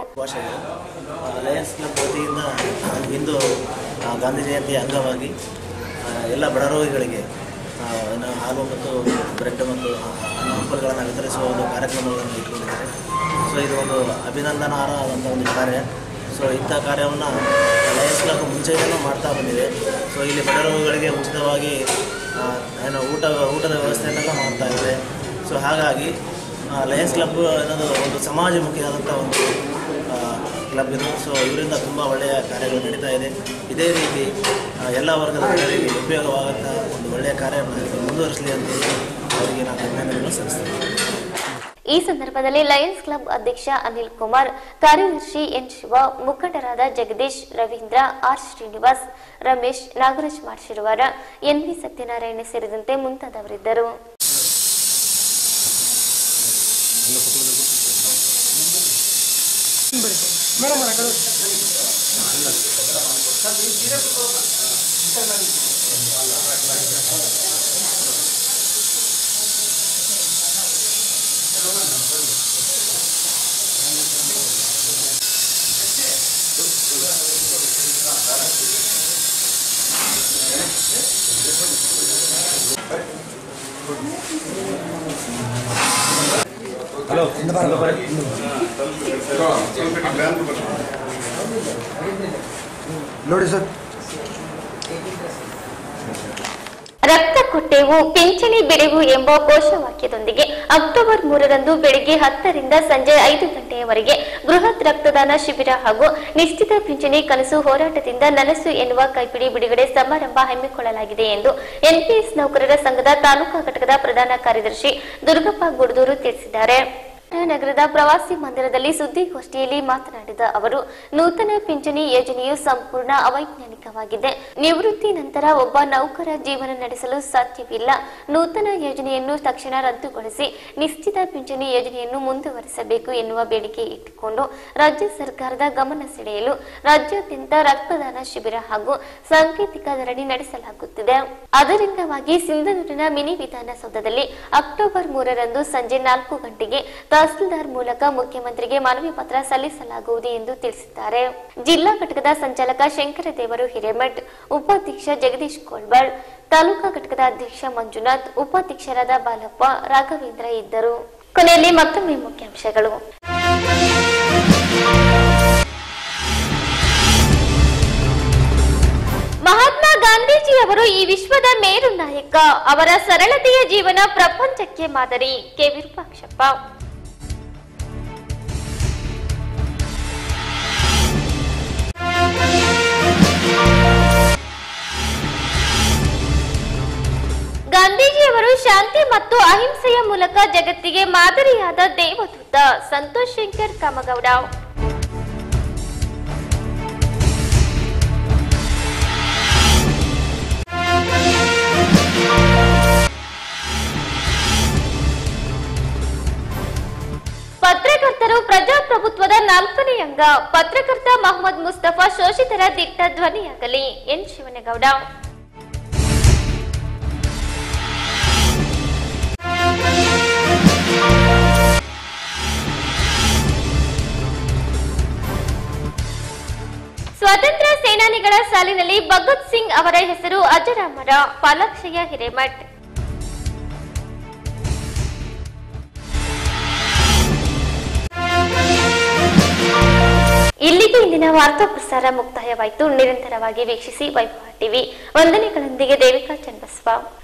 ಲಯನ್ಸ್ ಕ್ಲಬ್ ವತಿಯಿಂದ ಇಂದು ಗಾಂಧಿ ಜಯಂತಿಯ ಅಂಗವಾಗಿ ಎಲ್ಲ ಬಡ ರೋಗಿಗಳಿಗೆ ಹಾಲು ಮತ್ತು ಬ್ರೆಡ್ ಮತ್ತು ಹಂಪಲುಗಳನ್ನು ವಿತರಿಸುವ ಒಂದು ಕಾರ್ಯಕ್ರಮಗಳನ್ನು ಇಟ್ಕೊಂಡಿದ್ದಾರೆ. ಸೊ ಇದು ಒಂದು ಅಭಿನಂದನಾರ್ಹವಾದಂಥ ಒಂದು ಕಾರ್ಯ. ಸೊ ಇಂಥ ಕಾರ್ಯವನ್ನು ಲಯನ್ಸ್ ಕ್ಲಬ್ ಮುಂಚೆಯೂ ಮಾಡ್ತಾ ಬಂದಿದೆ. ಸೊ ಇಲ್ಲಿ ಬಡ ರೋಗಿಗಳಿಗೆ ಉಚಿತವಾಗಿ ಊಟದ ವ್ಯವಸ್ಥೆಯನ್ನೆಲ್ಲ ಮಾಡ್ತಾ ಇದೆ. ಸೊ ಹಾಗಾಗಿ ಲಯನ್ಸ್ ಕ್ಲಬ್ ಅನ್ನೋದು ಒಂದು ಸಮಾಜಮುಖಿಯಾದಂಥ ಒಂದು ಕ್ಲಬ್ ಇದು. ಸೊ ಇವರಿಂದ ತುಂಬ ಒಳ್ಳೆಯ ಕಾರ್ಯಗಳು ನಡೀತಾ ಇದೆ. ಇದೇ ರೀತಿ ಎಲ್ಲ ವರ್ಗದ ಜನರಿಗೆ ಉಪಯೋಗವಾದಂಥ ಒಂದು ಒಳ್ಳೆಯ ಕಾರ್ಯವನ್ನು ಮುಂದುವರಿಸಲಿ ಅಂತ ಅವರಿಗೆ ನಾನು ಅಭಿನಂದನೆಯನ್ನು ಸಲ್ಲಿಸ್ತೇನೆ. ಈ ಸಂದರ್ಭದಲ್ಲಿ ಲಯನ್ಸ್ ಕ್ಲಬ್ ಅಧ್ಯಕ್ಷ ಅನಿಲ್ ಕುಮಾರ್, ಕಾರ್ಯದರ್ಶಿ ಎನ್ ಶಿವ, ಮುಖಂಡರಾದ Jagadish, Ravindra, R Srinivas, Ramesh, Nagaraj Marshiruvara, N V Satyanarayana ಸೇರಿದಂತೆ ಮುಂತಾದವರಿದ್ದರು. ನೋಡಿ ಸರ್, ರಕ್ತ ಕೊಟ್ಟೆವು ಪಿಂಚಣಿ ಬಿಡೆವು ಎಂಬ ಘೋಷವಾಕ್ಯದೊಂದಿಗೆ ಅಕ್ಟೋಬರ್ 3ರಂದು ಬೆಳಗ್ಗೆ 10 ರಿಂದ ಸಂಜೆ 5 ಗಂಟೆಯವರೆಗೆ ಬೃಹತ್ ರಕ್ತದಾನ ಶಿಬಿರ ಹಾಗೂ ನಿಶ್ಚಿತ ಪಿಂಚಣಿ ಕನಸು ಹೋರಾಟದಿಂದ ನನಸು ಎನ್ನುವ ಕೈಪಿಡಿ ಬಿಡುಗಡೆ ಸಮಾರಂಭ ಹಮ್ಮಿಕೊಳ್ಳಲಾಗಿದೆ ಎಂದು ಎನ್ಪಿಎಸ್ ನೌಕರರ ಸಂಘದ ತಾಲೂಕಾ ಘಟಕದ ಪ್ರಧಾನ ಕಾರ್ಯದರ್ಶಿ ದುರ್ಗಪ್ಪ ಗುಡದೂರು ತಿಳಿಸಿದ್ದಾರೆ. ನಗರದ ಪ್ರವಾಸಿ ಮಂದಿರದಲ್ಲಿ ಸುದ್ದಿಗೋಷ್ಠಿಯಲ್ಲಿ ಮಾತನಾಡಿದ ಅವರು, ನೂತನ ಪಿಂಚಣಿ ಯೋಜನೆಯು ಸಂಪೂರ್ಣ ಅವೈಜ್ಞಾನಿಕವಾಗಿದೆ. ನಿವೃತ್ತಿ ನಂತರ ಒಬ್ಬ ನೌಕರ ಜೀವನ ನಡೆಸಲು ಸಾಧ್ಯವಿಲ್ಲ. ನೂತನ ಯೋಜನೆಯನ್ನು ತಕ್ಷಣ ರದ್ದುಗೊಳಿಸಿ ನಿಶ್ಚಿತ ಪಿಂಚಣಿ ಯೋಜನೆಯನ್ನು ಮುಂದುವರಿಸಬೇಕು ಎನ್ನುವ ಬೇಡಿಕೆ ಇಟ್ಟುಕೊಂಡು ರಾಜ್ಯ ಸರ್ಕಾರದ ಗಮನ ಸೆಳೆಯಲು ರಾಜ್ಯಾದ್ಯಂತ ರಕ್ತದಾನ ಶಿಬಿರ ಹಾಗೂ ಸಾಂಕೇತಿಕ ಧರಣಿ ನಡೆಸಲಾಗುತ್ತಿದೆ. ಅದರಿಂದವಾಗಿ ಸಿಂಧನೂರಿನ ಮಿನಿ ವಿಧಾನಸೌಧದಲ್ಲಿ ಅಕ್ಟೋಬರ್ 3ರಂದು ಸಂಜೆ 4 ಗಂಟೆಗೆ ತಹಸೀಲ್ದಾರ್ ಮೂಲಕ ಮುಖ್ಯಮಂತ್ರಿಗೆ ಮನವಿ ಪತ್ರ ಸಲ್ಲಿಸಲಾಗುವುದು ಎಂದು ತಿಳಿಸಿದ್ದಾರೆ. ಜಿಲ್ಲಾ ಘಟಕದ ಸಂಚಾಲಕ ಶಂಕರದೇವರು ಹಿರೇಮಠ್, ಉಪಾಧ್ಯಕ್ಷ ಜಗದೀಶ್ ಕೋಳ್ಬಾಳ್, ತಾಲೂಕಾ ಘಟಕದ ಅಧ್ಯಕ್ಷ ಮಂಜುನಾಥ್, ಉಪಾಧ್ಯಕ್ಷರಾದ ಬಾಲಪ್ಪ, ರಾಘವೇಂದ್ರ ಇದ್ದರು. ಕೊನೆಯಲ್ಲಿ ಮತ್ತೊಮ್ಮೆ ಮುಖ್ಯಾಂಶಗಳು. ಮಹಾತ್ಮ ಗಾಂಧೀಜಿಯವರು ಈ ವಿಶ್ವದ ಮೇರು ನಾಯಕ. ಅವರ ಸರಳತೆಯ ಜೀವನ ಪ್ರಪಂಚಕ್ಕೆ ಮಾದರಿ. ಕೆ ವಿರೂಪಾಕ್ಷಪ್ಪ. ಮತ್ತು ಅಹಿಂಸೆಯ ಮೂಲಕ ಜಗತ್ತಿಗೆ ಮಾದರಿಯಾದ ದೇವದೂತ ಸಂತೋಷ್ ಶಂಕರ್ ಕಾಮಗೌಡ. ಪತ್ರಕರ್ತರು ಪ್ರಜಾಪ್ರಭುತ್ವದ 4ನೇ ಅಂಗ. ಪತ್ರಕರ್ತ ಮೊಹಮ್ಮದ್ ಮುಸ್ತಫಾ ಶೋಷಿತರ ದಿಟ್ಟ ಧ್ವನಿಯಾಗಲಿ. ಎನ್ ಶಿವನಗೌಡ. ಸ್ವಾತಂತ್ರ್ಯ ಸೇನಾನಿಗಳ ಸಾಲಿನಲ್ಲಿ ಭಗತ್ ಸಿಂಗ್ ಅವರ ಹೆಸರು ಅಜರಾಮರ. ಪಾಲಾಕ್ಷಯ ಹಿರೇಮಠ್. ಇಲ್ಲಿಗೆ ಇಂದಿನ ವಾರ್ತಾ ಪ್ರಸಾರ ಮುಕ್ತಾಯವಾಯಿತು. ನಿರಂತರವಾಗಿ ವೀಕ್ಷಿಸಿ ವೈಭವ ಟಿವಿ. ವಂದನೆಗಳೊಂದಿಗೆ ದೇವಿಕಾ ಚನ್ನಬಸವ.